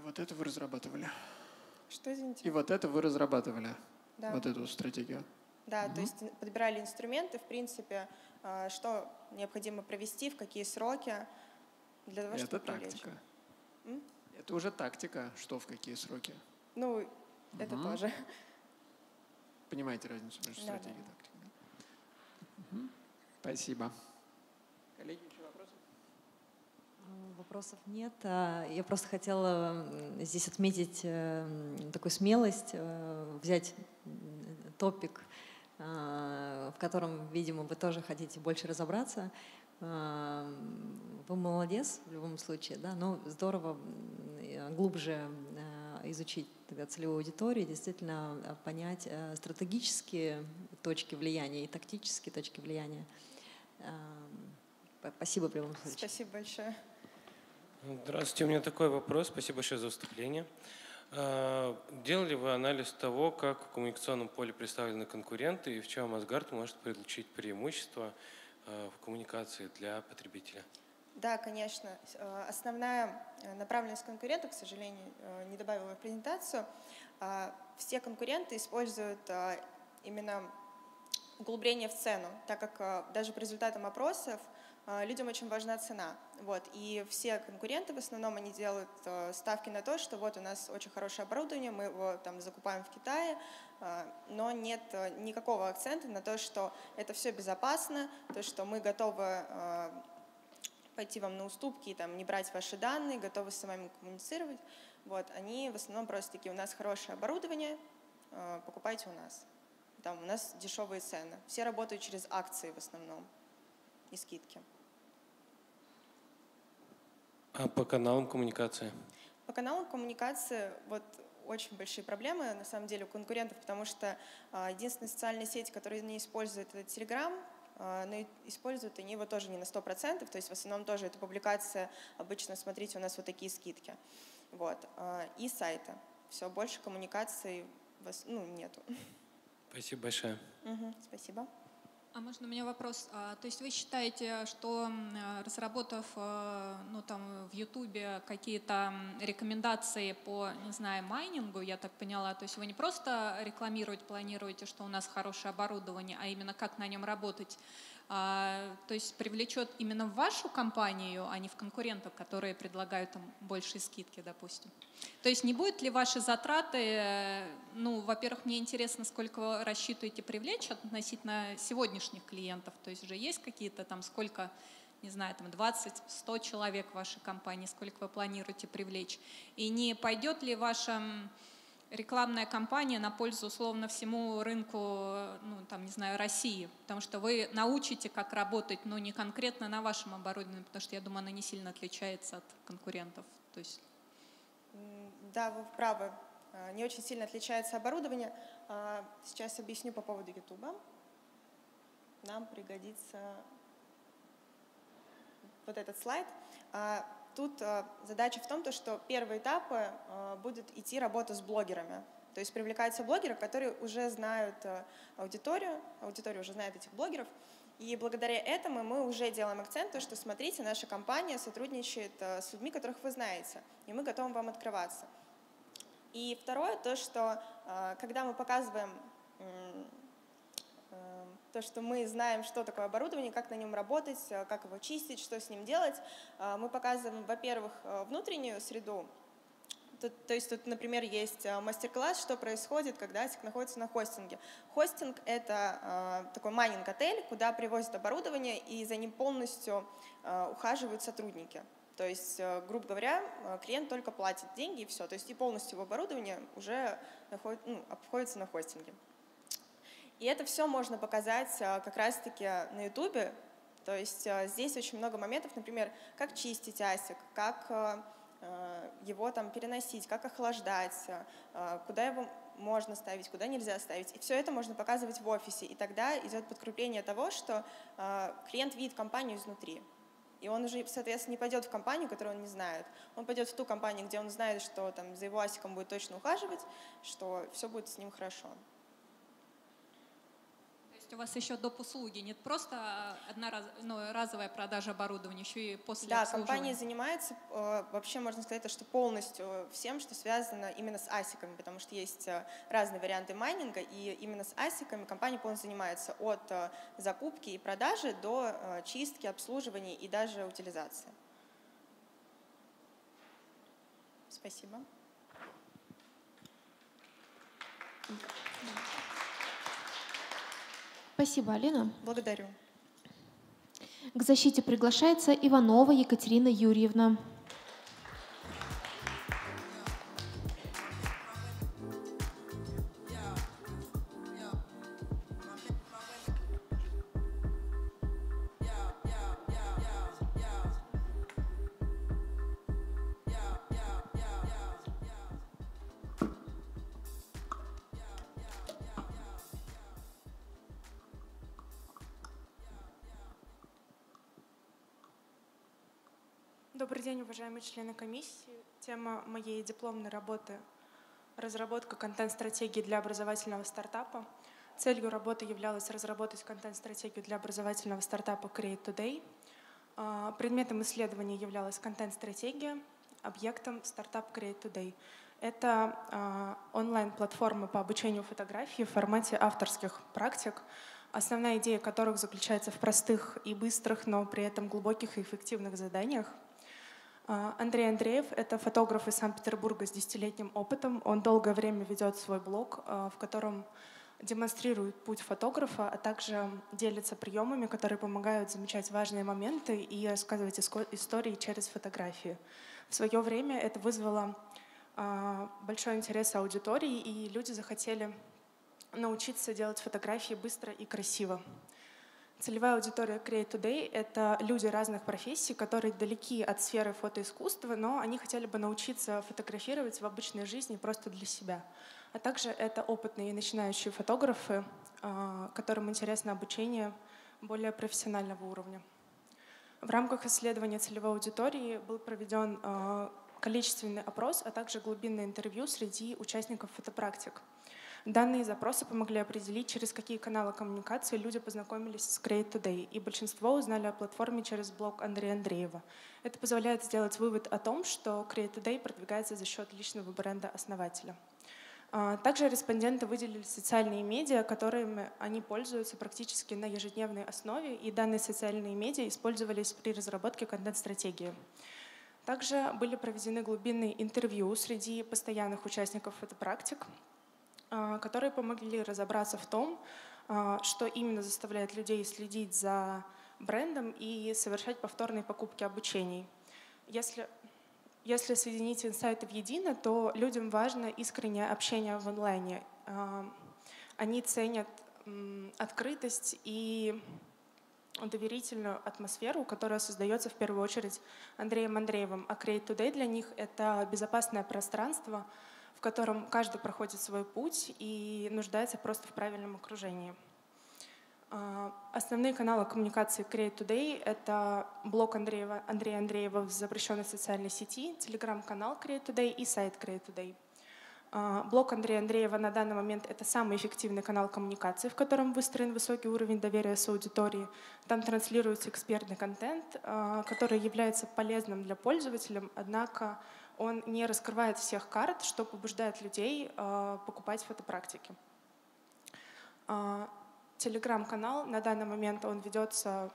вот это вы разрабатывали? Что, извините? И вот это вы разрабатывали? Да. Вот эту стратегию? Да, то есть подбирали инструменты, в принципе, что необходимо провести, в какие сроки, для того, чтобы привлечь. Это тактика. Это уже тактика, что в какие сроки. Ну, это тоже. Понимаете разницу между стратегией и тактикой? Да? Спасибо. Коллеги, еще вопросы? Вопросов нет. Я просто хотела здесь отметить такую смелость, взять топик, в котором, видимо, вы тоже хотите больше разобраться. Вы молодец в любом случае, да, но здорово глубже изучить тогда целевую аудиторию, действительно понять стратегические точки влияния и тактические точки влияния. Спасибо в любом случае. Спасибо большое. Здравствуйте, у меня такой вопрос. Спасибо большое за выступление. Делали вы анализ того, как в коммуникационном поле представлены конкуренты и в чем Асгард может получить преимущество в коммуникации для потребителя? Да, конечно. Основная направленность конкурентов, к сожалению, не добавила в презентацию. Все конкуренты используют именно углубление в цену, так как даже по результатам опросов людям очень важна цена. Вот. И все конкуренты в основном они делают ставки на то, что вот у нас очень хорошее оборудование, мы его там закупаем в Китае, но нет никакого акцента на то, что это все безопасно, то, что мы готовы пойти вам на уступки и там, не брать ваши данные, готовы с вами коммуницировать. Вот. Они в основном просто такие: у нас хорошее оборудование, покупайте у нас. Там у нас дешевые цены. Все работают через акции в основном и скидки. А по каналам коммуникации? По каналам коммуникации вот очень большие проблемы на самом деле у конкурентов, потому что единственная социальная сеть, которую они используют, это Telegram, но используют они его тоже не на 100%, то есть в основном тоже это публикация, обычно смотрите, у нас вот такие скидки. Вот. И сайты. Все, больше коммуникаций нету. Спасибо большое. Спасибо. А можно у меня вопрос? То есть вы считаете, что разработав в Ютубе какие-то рекомендации по, не знаю, майнингу, я так поняла, то есть вы не просто рекламировать планируете, что у нас хорошее оборудование, а именно как на нем работать, то есть привлечет именно в вашу компанию, а не в конкурентов, которые предлагают там большие скидки, допустим? То есть не будет ли ваши затраты, во-первых, мне интересно, сколько вы рассчитываете привлечь относительно сегодняшних клиентов, то есть же есть какие-то там, сколько, не знаю, там 20-100 человек в вашей компании, сколько вы планируете привлечь, и не пойдет ли ваша рекламная кампания на пользу условно всему рынку, России, потому что вы научите, как работать, но не конкретно на вашем оборудовании, потому что я думаю, оно не сильно отличается от конкурентов. То есть... Да, вы правы. Не очень сильно отличается оборудование. Сейчас объясню по поводу YouTube. Нам пригодится вот этот слайд. Тут задача в том, что первые этапы будет идти работа с блогерами. То есть привлекаются блогеры, которые уже знают аудитория уже знает этих блогеров. И благодаря этому мы уже делаем акцент, что смотрите, наша компания сотрудничает с людьми, которых вы знаете, и мы готовы вам открываться. И второе, то, что когда мы показываем то, что мы знаем, что такое оборудование, как на нем работать, как его чистить, что с ним делать, мы показываем, во-первых, внутреннюю среду. То есть тут, например, есть мастер-класс, что происходит, когда ASIC находится на хостинге. Хостинг — это такой майнинг-отель, куда привозят оборудование, и за ним полностью ухаживают сотрудники. То есть, грубо говоря, клиент только платит деньги и все. То есть и полностью его оборудование уже обходится на хостинге. И это все можно показать как раз-таки на YouTube. То есть здесь очень много моментов, например, как чистить ASIC, как его там переносить, как охлаждать, куда его можно ставить, куда нельзя ставить. И все это можно показывать в офисе. И тогда идет подкрепление того, что клиент видит компанию изнутри. И он уже, соответственно, не пойдет в компанию, которую он не знает. Он пойдет в ту компанию, где он знает, что там за его асиком будет точно ухаживать, что все будет с ним хорошо. есть у вас еще доп. Услуги, нет просто разовая продажа оборудования, еще и после Да, обслуживания? компания занимается, вообще можно сказать, что полностью всем, что связано именно с асиками, потому что есть разные варианты майнинга, и именно с асиками компания полностью занимается от закупки и продажи до чистки, обслуживания и даже утилизации. Спасибо. Спасибо, Алина. Благодарю. К защите приглашается Иванова Екатерина Юрьевна. Добрый день, уважаемые члены комиссии. Тема моей дипломной работы — разработка контент-стратегии для образовательного стартапа. Целью работы являлось разработать контент-стратегию для образовательного стартапа Create Today. Предметом исследования являлась контент-стратегия, объектом стартап Create Today. Это онлайн-платформа по обучению фотографии в формате авторских практик, основная идея которых заключается в простых и быстрых, но при этом глубоких и эффективных заданиях. Андрей Андреев — это фотограф из Санкт-Петербурга с 10-летним опытом. Он долгое время ведет свой блог, в котором демонстрирует путь фотографа, а также делится приемами, которые помогают замечать важные моменты и рассказывать истории через фотографии. В свое время это вызвало большой интерес аудитории, и люди захотели научиться делать фотографии быстро и красиво. Целевая аудитория Create Today — это люди разных профессий, которые далеки от сферы фотоискусства, но они хотели бы научиться фотографировать в обычной жизни просто для себя. А также это опытные и начинающие фотографы, которым интересно обучение более профессионального уровня. В рамках исследования целевой аудитории был проведен количественный опрос, а также глубинное интервью среди участников фотопрактик. Данные запросы помогли определить, через какие каналы коммуникации люди познакомились с Create Today, и большинство узнали о платформе через блог Андрея Андреева. Это позволяет сделать вывод о том, что Create Today продвигается за счет личного бренда основателя. Также респонденты выделили социальные медиа, которыми они пользуются практически на ежедневной основе, и данные социальные медиа использовались при разработке контент-стратегии. Также были проведены глубинные интервью среди постоянных участников фотопрактик, которые помогли разобраться в том, что именно заставляет людей следить за брендом и совершать повторные покупки обучений. Если соединить инсайты воедино, то людям важно искреннее общение в онлайне. Они ценят открытость и доверительную атмосферу, которая создается в первую очередь Андреем Андреевым. А Create Today для них — это безопасное пространство, в котором каждый проходит свой путь и нуждается просто в правильном окружении. Основные каналы коммуникации Create Today — это блог Андрея Андреева в запрещенной социальной сети, телеграм-канал Create Today и сайт Create Today. Блог Андрея Андреева на данный момент — это самый эффективный канал коммуникации, в котором выстроен высокий уровень доверия с аудиторией. Там транслируется экспертный контент, который является полезным для пользователя, однако он не раскрывает всех карт, что побуждает людей покупать фотопрактики. Телеграм-канал на данный момент он ведется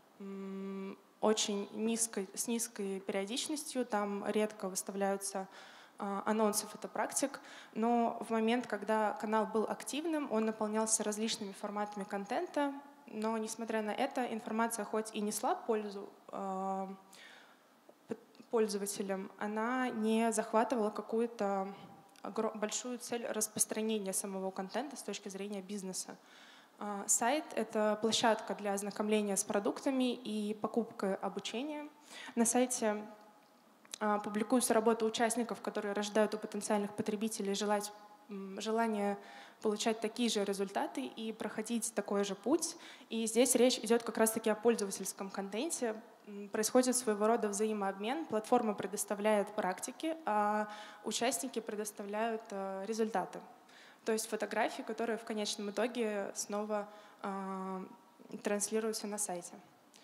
очень с низкой периодичностью, там редко выставляются анонсы фотопрактик, но в момент, когда канал был активным, он наполнялся различными форматами контента, но, несмотря на это, информация хоть и несла пользу пользователям, она не захватывала какую-то большую цель распространения самого контента с точки зрения бизнеса. Сайт — это площадка для ознакомления с продуктами и покупкой обучения. На сайте публикуются работы участников, которые рождают у потенциальных потребителей желание получать такие же результаты и проходить такой же путь. И здесь речь идет как раз-таки о пользовательском контенте. Происходит своего рода взаимообмен. Платформа предоставляет практики, а участники предоставляют результаты. то есть фотографии, которые в конечном итоге снова транслируются на сайте.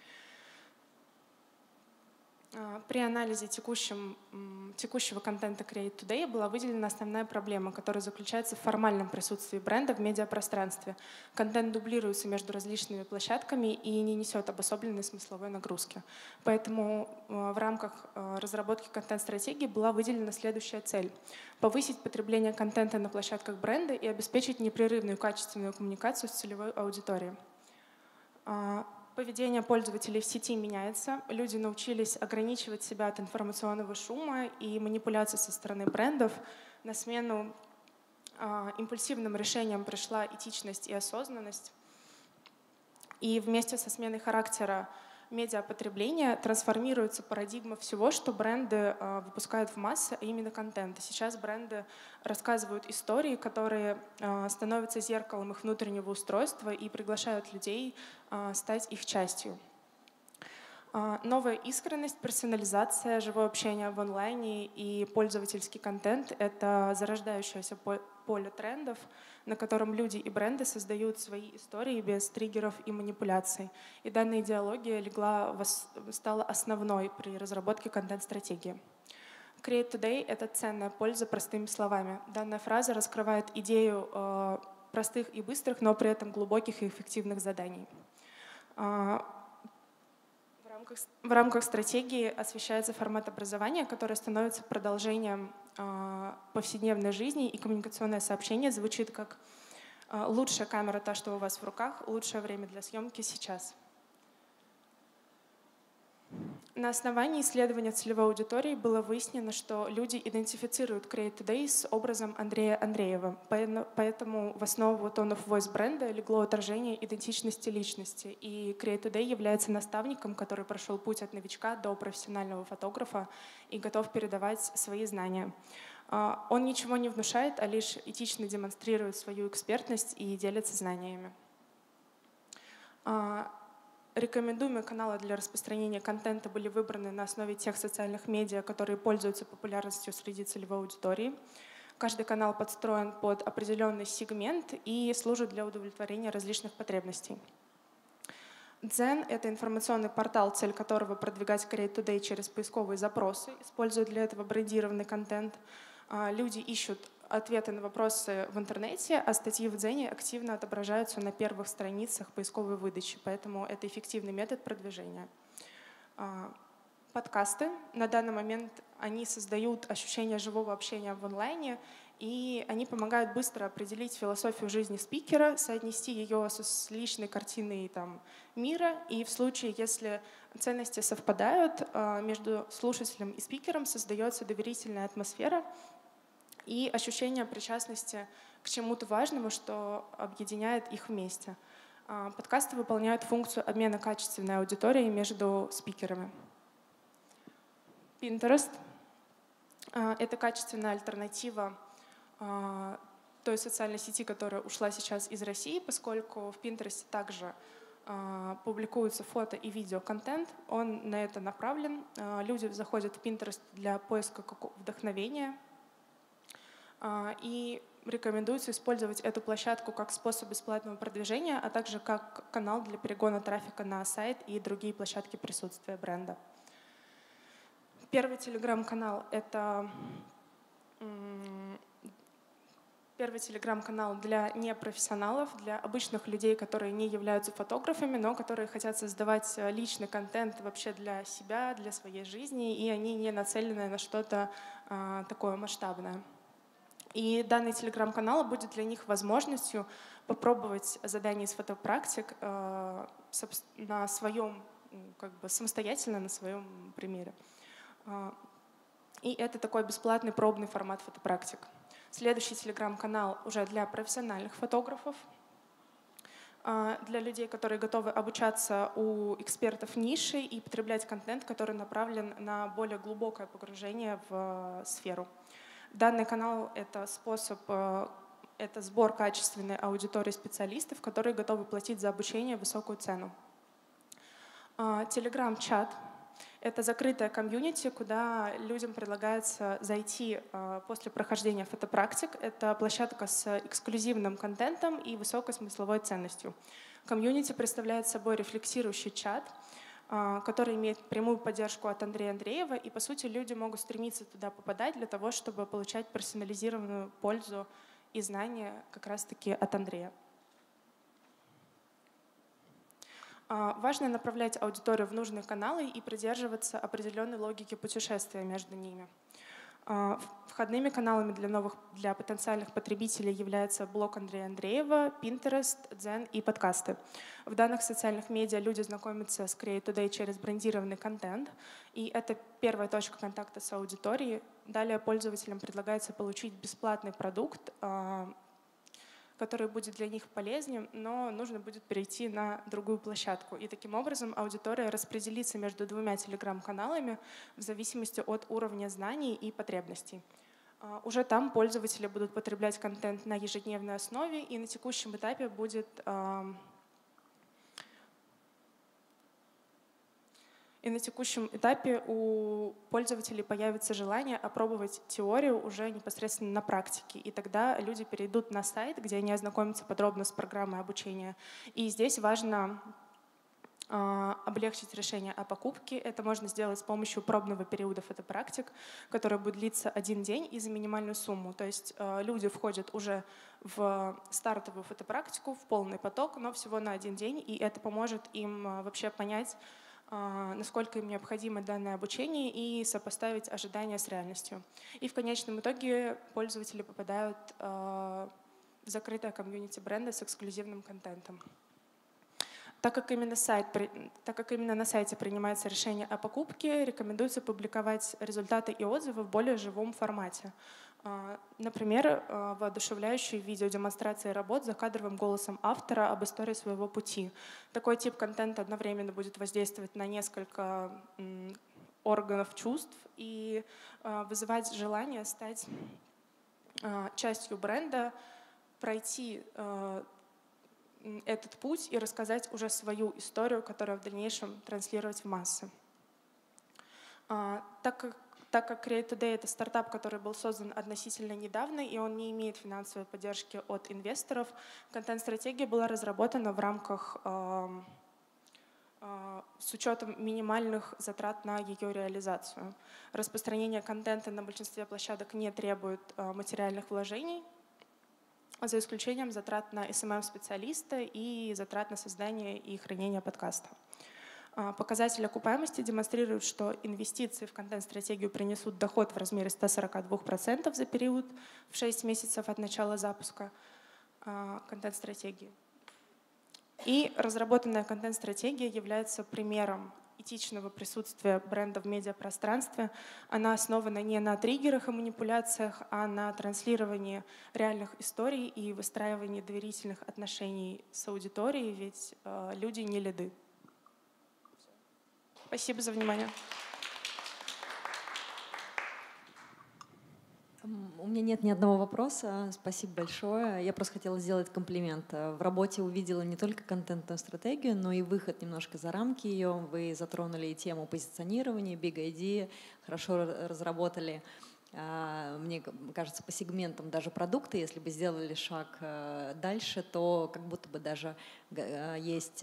При анализе текущего контента Create Today была выделена основная проблема, которая заключается в формальном присутствии бренда в медиапространстве. Контент дублируется между различными площадками и не несет обособленной смысловой нагрузки. Поэтому в рамках разработки контент-стратегии была выделена следующая цель – повысить потребление контента на площадках бренда и обеспечить непрерывную качественную коммуникацию с целевой аудиторией. Поведение пользователей в сети меняется. Люди научились ограничивать себя от информационного шума и манипуляций со стороны брендов. На смену импульсивным решениям пришла этичность и осознанность. И вместе со сменой характера медиапотребления трансформируется парадигма всего, что бренды выпускают в массы, а именно контента. Сейчас бренды рассказывают истории, которые становятся зеркалом их внутреннего устройства и приглашают людей стать их частью. Новая искренность, персонализация, живое общение в онлайне и пользовательский контент — это зарождающееся поле трендов, на котором люди и бренды создают свои истории без триггеров и манипуляций. И данная идеология стала основной при разработке контент-стратегии. Create Today — это ценная польза простыми словами. Данная фраза раскрывает идею простых и быстрых, но при этом глубоких и эффективных заданий. В рамках стратегии освещается формат образования, который становится продолжением повседневной жизни, и коммуникационное сообщение звучит как «лучшая камера та, что у вас в руках, лучшее время для съемки сейчас». На основании исследования целевой аудитории было выяснено, что люди идентифицируют Create Today с образом Андрея Андреева, поэтому в основу Tone of Voice бренда легло отражение идентичности личности, и Create Today является наставником, который прошел путь от новичка до профессионального фотографа и готов передавать свои знания. Он ничего не внушает, а лишь этично демонстрирует свою экспертность и делится знаниями. Рекомендуемые каналы для распространения контента были выбраны на основе тех социальных медиа, которые пользуются популярностью среди целевой аудитории. Каждый канал подстроен под определенный сегмент и служит для удовлетворения различных потребностей. Дзен — это информационный портал, цель которого продвигать Create Today через поисковые запросы, используя для этого брендированный контент. Люди ищут ответы на вопросы в интернете, а статьи в Дзене активно отображаются на первых страницах поисковой выдачи, поэтому это эффективный метод продвижения. Подкасты. На данный момент они создают ощущение живого общения в онлайне, и они помогают быстро определить философию жизни спикера, соотнести ее с личной картиной мира, и в случае, если ценности совпадают, между слушателем и спикером создается доверительная атмосфера и ощущение причастности к чему-то важному, что объединяет их вместе. Подкасты выполняют функцию обмена качественной аудиторией между спикерами. Pinterest — это качественная альтернатива той социальной сети, которая ушла сейчас из России, поскольку в Pinterest также публикуются фото и видеоконтент, он на это направлен. Люди заходят в Pinterest для поиска вдохновения, и рекомендуется использовать эту площадку как способ бесплатного продвижения, а также как канал для перегона трафика на сайт и другие площадки присутствия бренда. Первый телеграм-канал — это первый телеграм-канал для непрофессионалов, для обычных людей, которые не являются фотографами, но которые хотят создавать личный контент вообще для себя, для своей жизни, и они не нацелены на что-то такое масштабное. И данный телеграм-канал будет для них возможностью попробовать задания из фотопрактик на своем, самостоятельно на своем примере. И это такой бесплатный пробный формат фотопрактик. Следующий телеграм-канал уже для профессиональных фотографов, для людей, которые готовы обучаться у экспертов ниши и потреблять контент, который направлен на более глубокое погружение в сферу. Данный канал — это это сбор качественной аудитории специалистов, которые готовы платить за обучение высокую цену. Телеграм-чат Это закрытая комьюнити, куда людям предлагается зайти после прохождения фотопрактик. Это площадка с эксклюзивным контентом и высокой смысловой ценностью. Комьюнити представляет собой рефлексирующий чат, который имеет прямую поддержку от Андрея Андреева, и, по сути, люди могут стремиться туда попадать для того, чтобы получать персонализированную пользу и знания как раз-таки от Андрея. Важно направлять аудиторию в нужные каналы и придерживаться определенной логики путешествия между ними. Входными каналами для потенциальных потребителей являются блог Андрея Андреева, Pinterest, Дзен и подкасты. В данных социальных медиа люди знакомятся с Create Today через брендированный контент, и это первая точка контакта с аудиторией. Далее пользователям предлагается получить бесплатный продукт, который будет для них полезнее, но нужно будет перейти на другую площадку. И таким образом аудитория распределится между двумя телеграм-каналами в зависимости от уровня знаний и потребностей. Уже там пользователи будут потреблять контент на ежедневной основе, и на текущем этапе будет у пользователей появится желание опробовать теорию уже непосредственно на практике. И тогда люди перейдут на сайт, где они ознакомятся подробно с программой обучения. И здесь важно облегчить решение о покупке. Это можно сделать с помощью пробного периода фотопрактик, который будет длиться 1 день и за минимальную сумму. То есть люди входят уже в стартовую фотопрактику, в полный поток, но всего на 1 день, и это поможет им вообще понять, насколько им необходимо данное обучение и сопоставить ожидания с реальностью. И в конечном итоге пользователи попадают в закрытое комьюнити бренда с эксклюзивным контентом. Так как именно на сайте принимается решение о покупке, рекомендуется публиковать результаты и отзывы в более живом формате. Например, воодушевляющие видеодемонстрации работ за кадровым голосом автора об истории своего пути. Такой тип контента одновременно будет воздействовать на несколько органов чувств и вызывать желание стать частью бренда, пройти этот путь и рассказать уже свою историю, которую в дальнейшем транслировать в массы. Так как Create Today — это стартап, который был создан относительно недавно, и он не имеет финансовой поддержки от инвесторов, контент-стратегия была разработана в рамках с учетом минимальных затрат на ее реализацию. Распространение контента на большинстве площадок не требует материальных вложений, за исключением затрат на SMM-специалиста и затрат на создание и хранение подкаста. Показатель окупаемости демонстрирует, что инвестиции в контент-стратегию принесут доход в размере 142% за период в 6 месяцев от начала запуска контент-стратегии. И разработанная контент-стратегия является примером этичного присутствия бренда в медиапространстве. Она основана не на триггерах и манипуляциях, а на транслировании реальных историй и выстраивании доверительных отношений с аудиторией, ведь люди не лиды. Спасибо за внимание. У меня нет ни одного вопроса. Спасибо большое. Я просто хотела сделать комплимент. В работе увидела не только контентную стратегию, но и выход немножко за рамки ее. Вы затронули и тему позиционирования, Big ID, хорошо разработали, мне кажется, по сегментам даже продукты. Если бы сделали шаг дальше, то как будто бы даже есть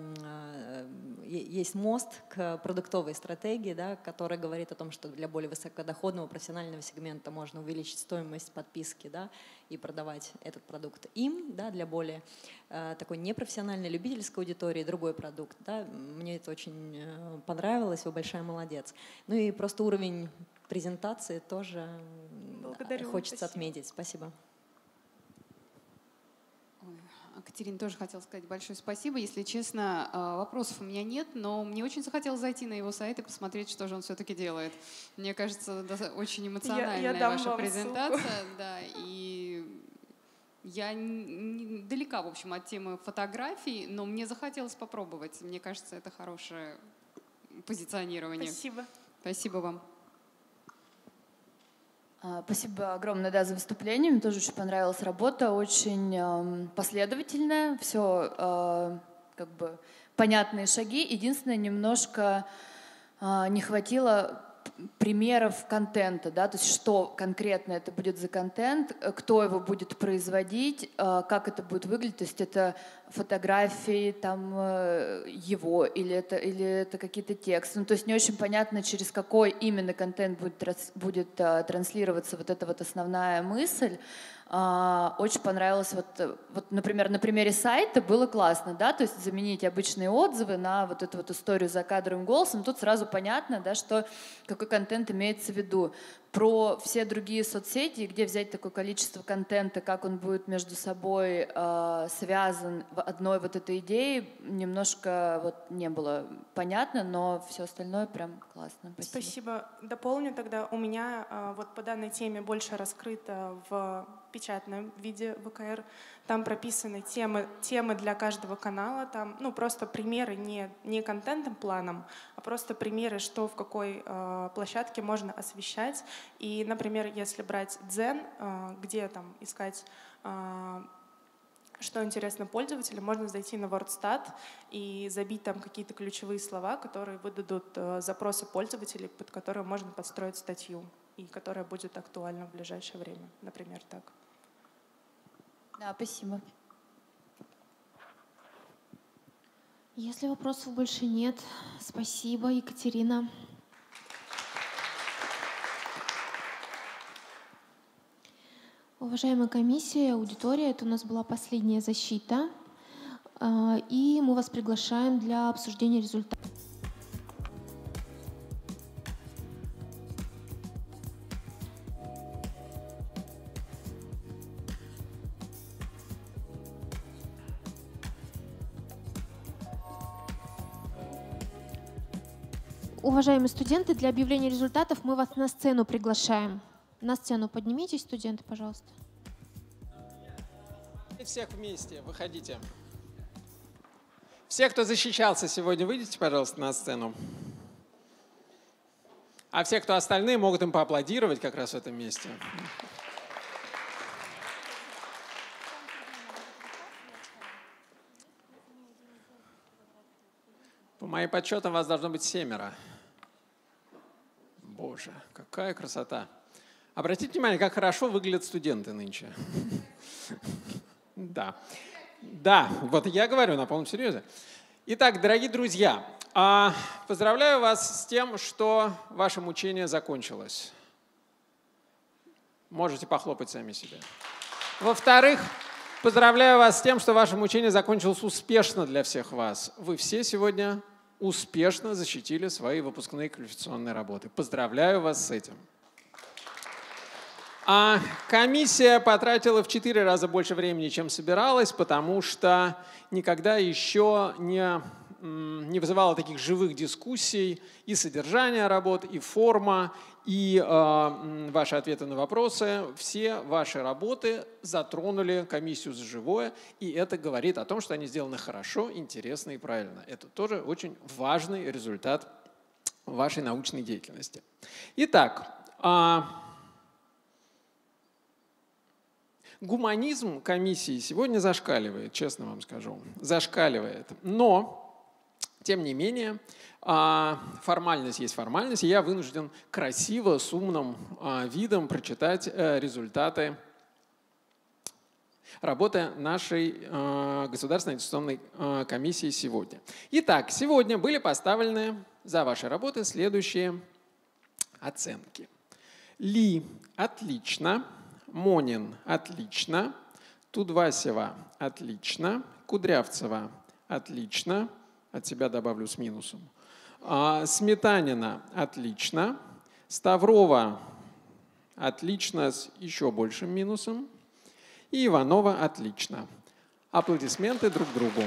мост к продуктовой стратегии, да, которая говорит о том, что для более высокодоходного профессионального сегмента можно увеличить стоимость подписки, да, и продавать этот продукт им, да, для более такой непрофессиональной любительской аудитории другой продукт. Да. Мне это очень понравилось, вы большая молодец. Ну и просто уровень презентации тоже хочется отметить. Спасибо. Катерина тоже хотела сказать большое спасибо. Если честно, вопросов у меня нет, но мне очень захотелось зайти на его сайт и посмотреть, что же он все-таки делает. Мне кажется, очень эмоциональная ваша презентация. Да, и я далека, в общем, от темы фотографий, но мне захотелось попробовать. Мне кажется, это хорошее позиционирование. Спасибо. Спасибо вам. Спасибо огромное, да, за выступление. Мне тоже очень понравилась работа, очень последовательная, все как бы понятные шаги. Единственное, немножко не хватило примеров контента, да, то есть что конкретно это будет за контент, кто его будет производить, как это будет выглядеть, то есть это фотографии там его или это какие-то тексты, ну, то есть не очень понятно, через какой именно контент будет транслироваться вот эта вот основная мысль. Очень понравилось, вот, например, на примере сайта было классно, да, то есть заменить обычные отзывы на вот эту вот историю за кадровым голосом. Тут сразу понятно, да, что какой контент имеется в виду. Про все другие соцсети, где взять такое количество контента, как он будет между собой связан в одной вот этой идее, немножко вот не было понятно, но все остальное прям классно. Спасибо. Спасибо. Дополню тогда. У меня вот по данной теме больше раскрыто в печатном виде ВКР. Там прописаны темы для каждого канала. Там, ну, просто примеры не контентным планом, а просто примеры, что в какой площадке можно освещать. И, например, если брать Дзен, где там искать, что интересно пользователю, можно зайти на WordStat и забить там какие-то ключевые слова, которые выдадут запросы пользователей, под которые можно подстроить статью, и которая будет актуальна в ближайшее время. Например, так. Да, спасибо. Если вопросов больше нет, спасибо, Екатерина. Уважаемая комиссия, аудитория, это у нас была последняя защита, и мы вас приглашаем для обсуждения результатов. Уважаемые студенты, для объявления результатов мы вас на сцену приглашаем. На сцену поднимитесь, студенты, пожалуйста. Всех вместе, выходите. Все, кто защищался сегодня, выйдите, пожалуйста, на сцену. А все, кто остальные, могут им поаплодировать как раз в этом месте. По моим подсчетам, вас должно быть 7. Боже, какая красота. Обратите внимание, как хорошо выглядят студенты нынче. Да. Да, вот я говорю на полном серьезе. Итак, дорогие друзья, поздравляю вас с тем, что ваше мучение закончилось. Можете похлопать сами себе. Во-вторых, поздравляю вас с тем, что ваше мучение закончилось успешно для всех вас. Вы все сегодня успешно защитили свои выпускные квалификационные работы. Поздравляю вас с этим. Комиссия потратила в 4 раза больше времени, чем собиралась, потому что никогда еще не вызывала таких живых дискуссий и содержание работ, и форма, и ваши ответы на вопросы. Все ваши работы затронули комиссию за живое, и это говорит о том, что они сделаны хорошо, интересно и правильно. Это тоже очень важный результат вашей научной деятельности. Итак, гуманизм комиссии сегодня зашкаливает, честно вам скажу, зашкаливает. Но, тем не менее, формальность есть формальность, и я вынужден красиво, с умным видом прочитать результаты работы нашей Государственной аттестационной комиссии сегодня. Итак, сегодня были поставлены за ваши работы следующие оценки. Ли – отлично. Монин – отлично, Тудвасева – отлично, Кудрявцева – отлично, от себя добавлю с минусом, Сметанина – отлично, Ставрова – отлично с еще большим минусом и Иванова – отлично. Аплодисменты друг другу.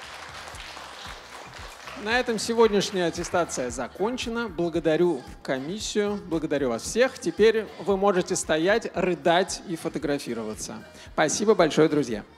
На этом сегодняшняя аттестация закончена. Благодарю комиссию, благодарю вас всех. Теперь вы можете стоять, рыдать и фотографироваться. Спасибо большое, друзья.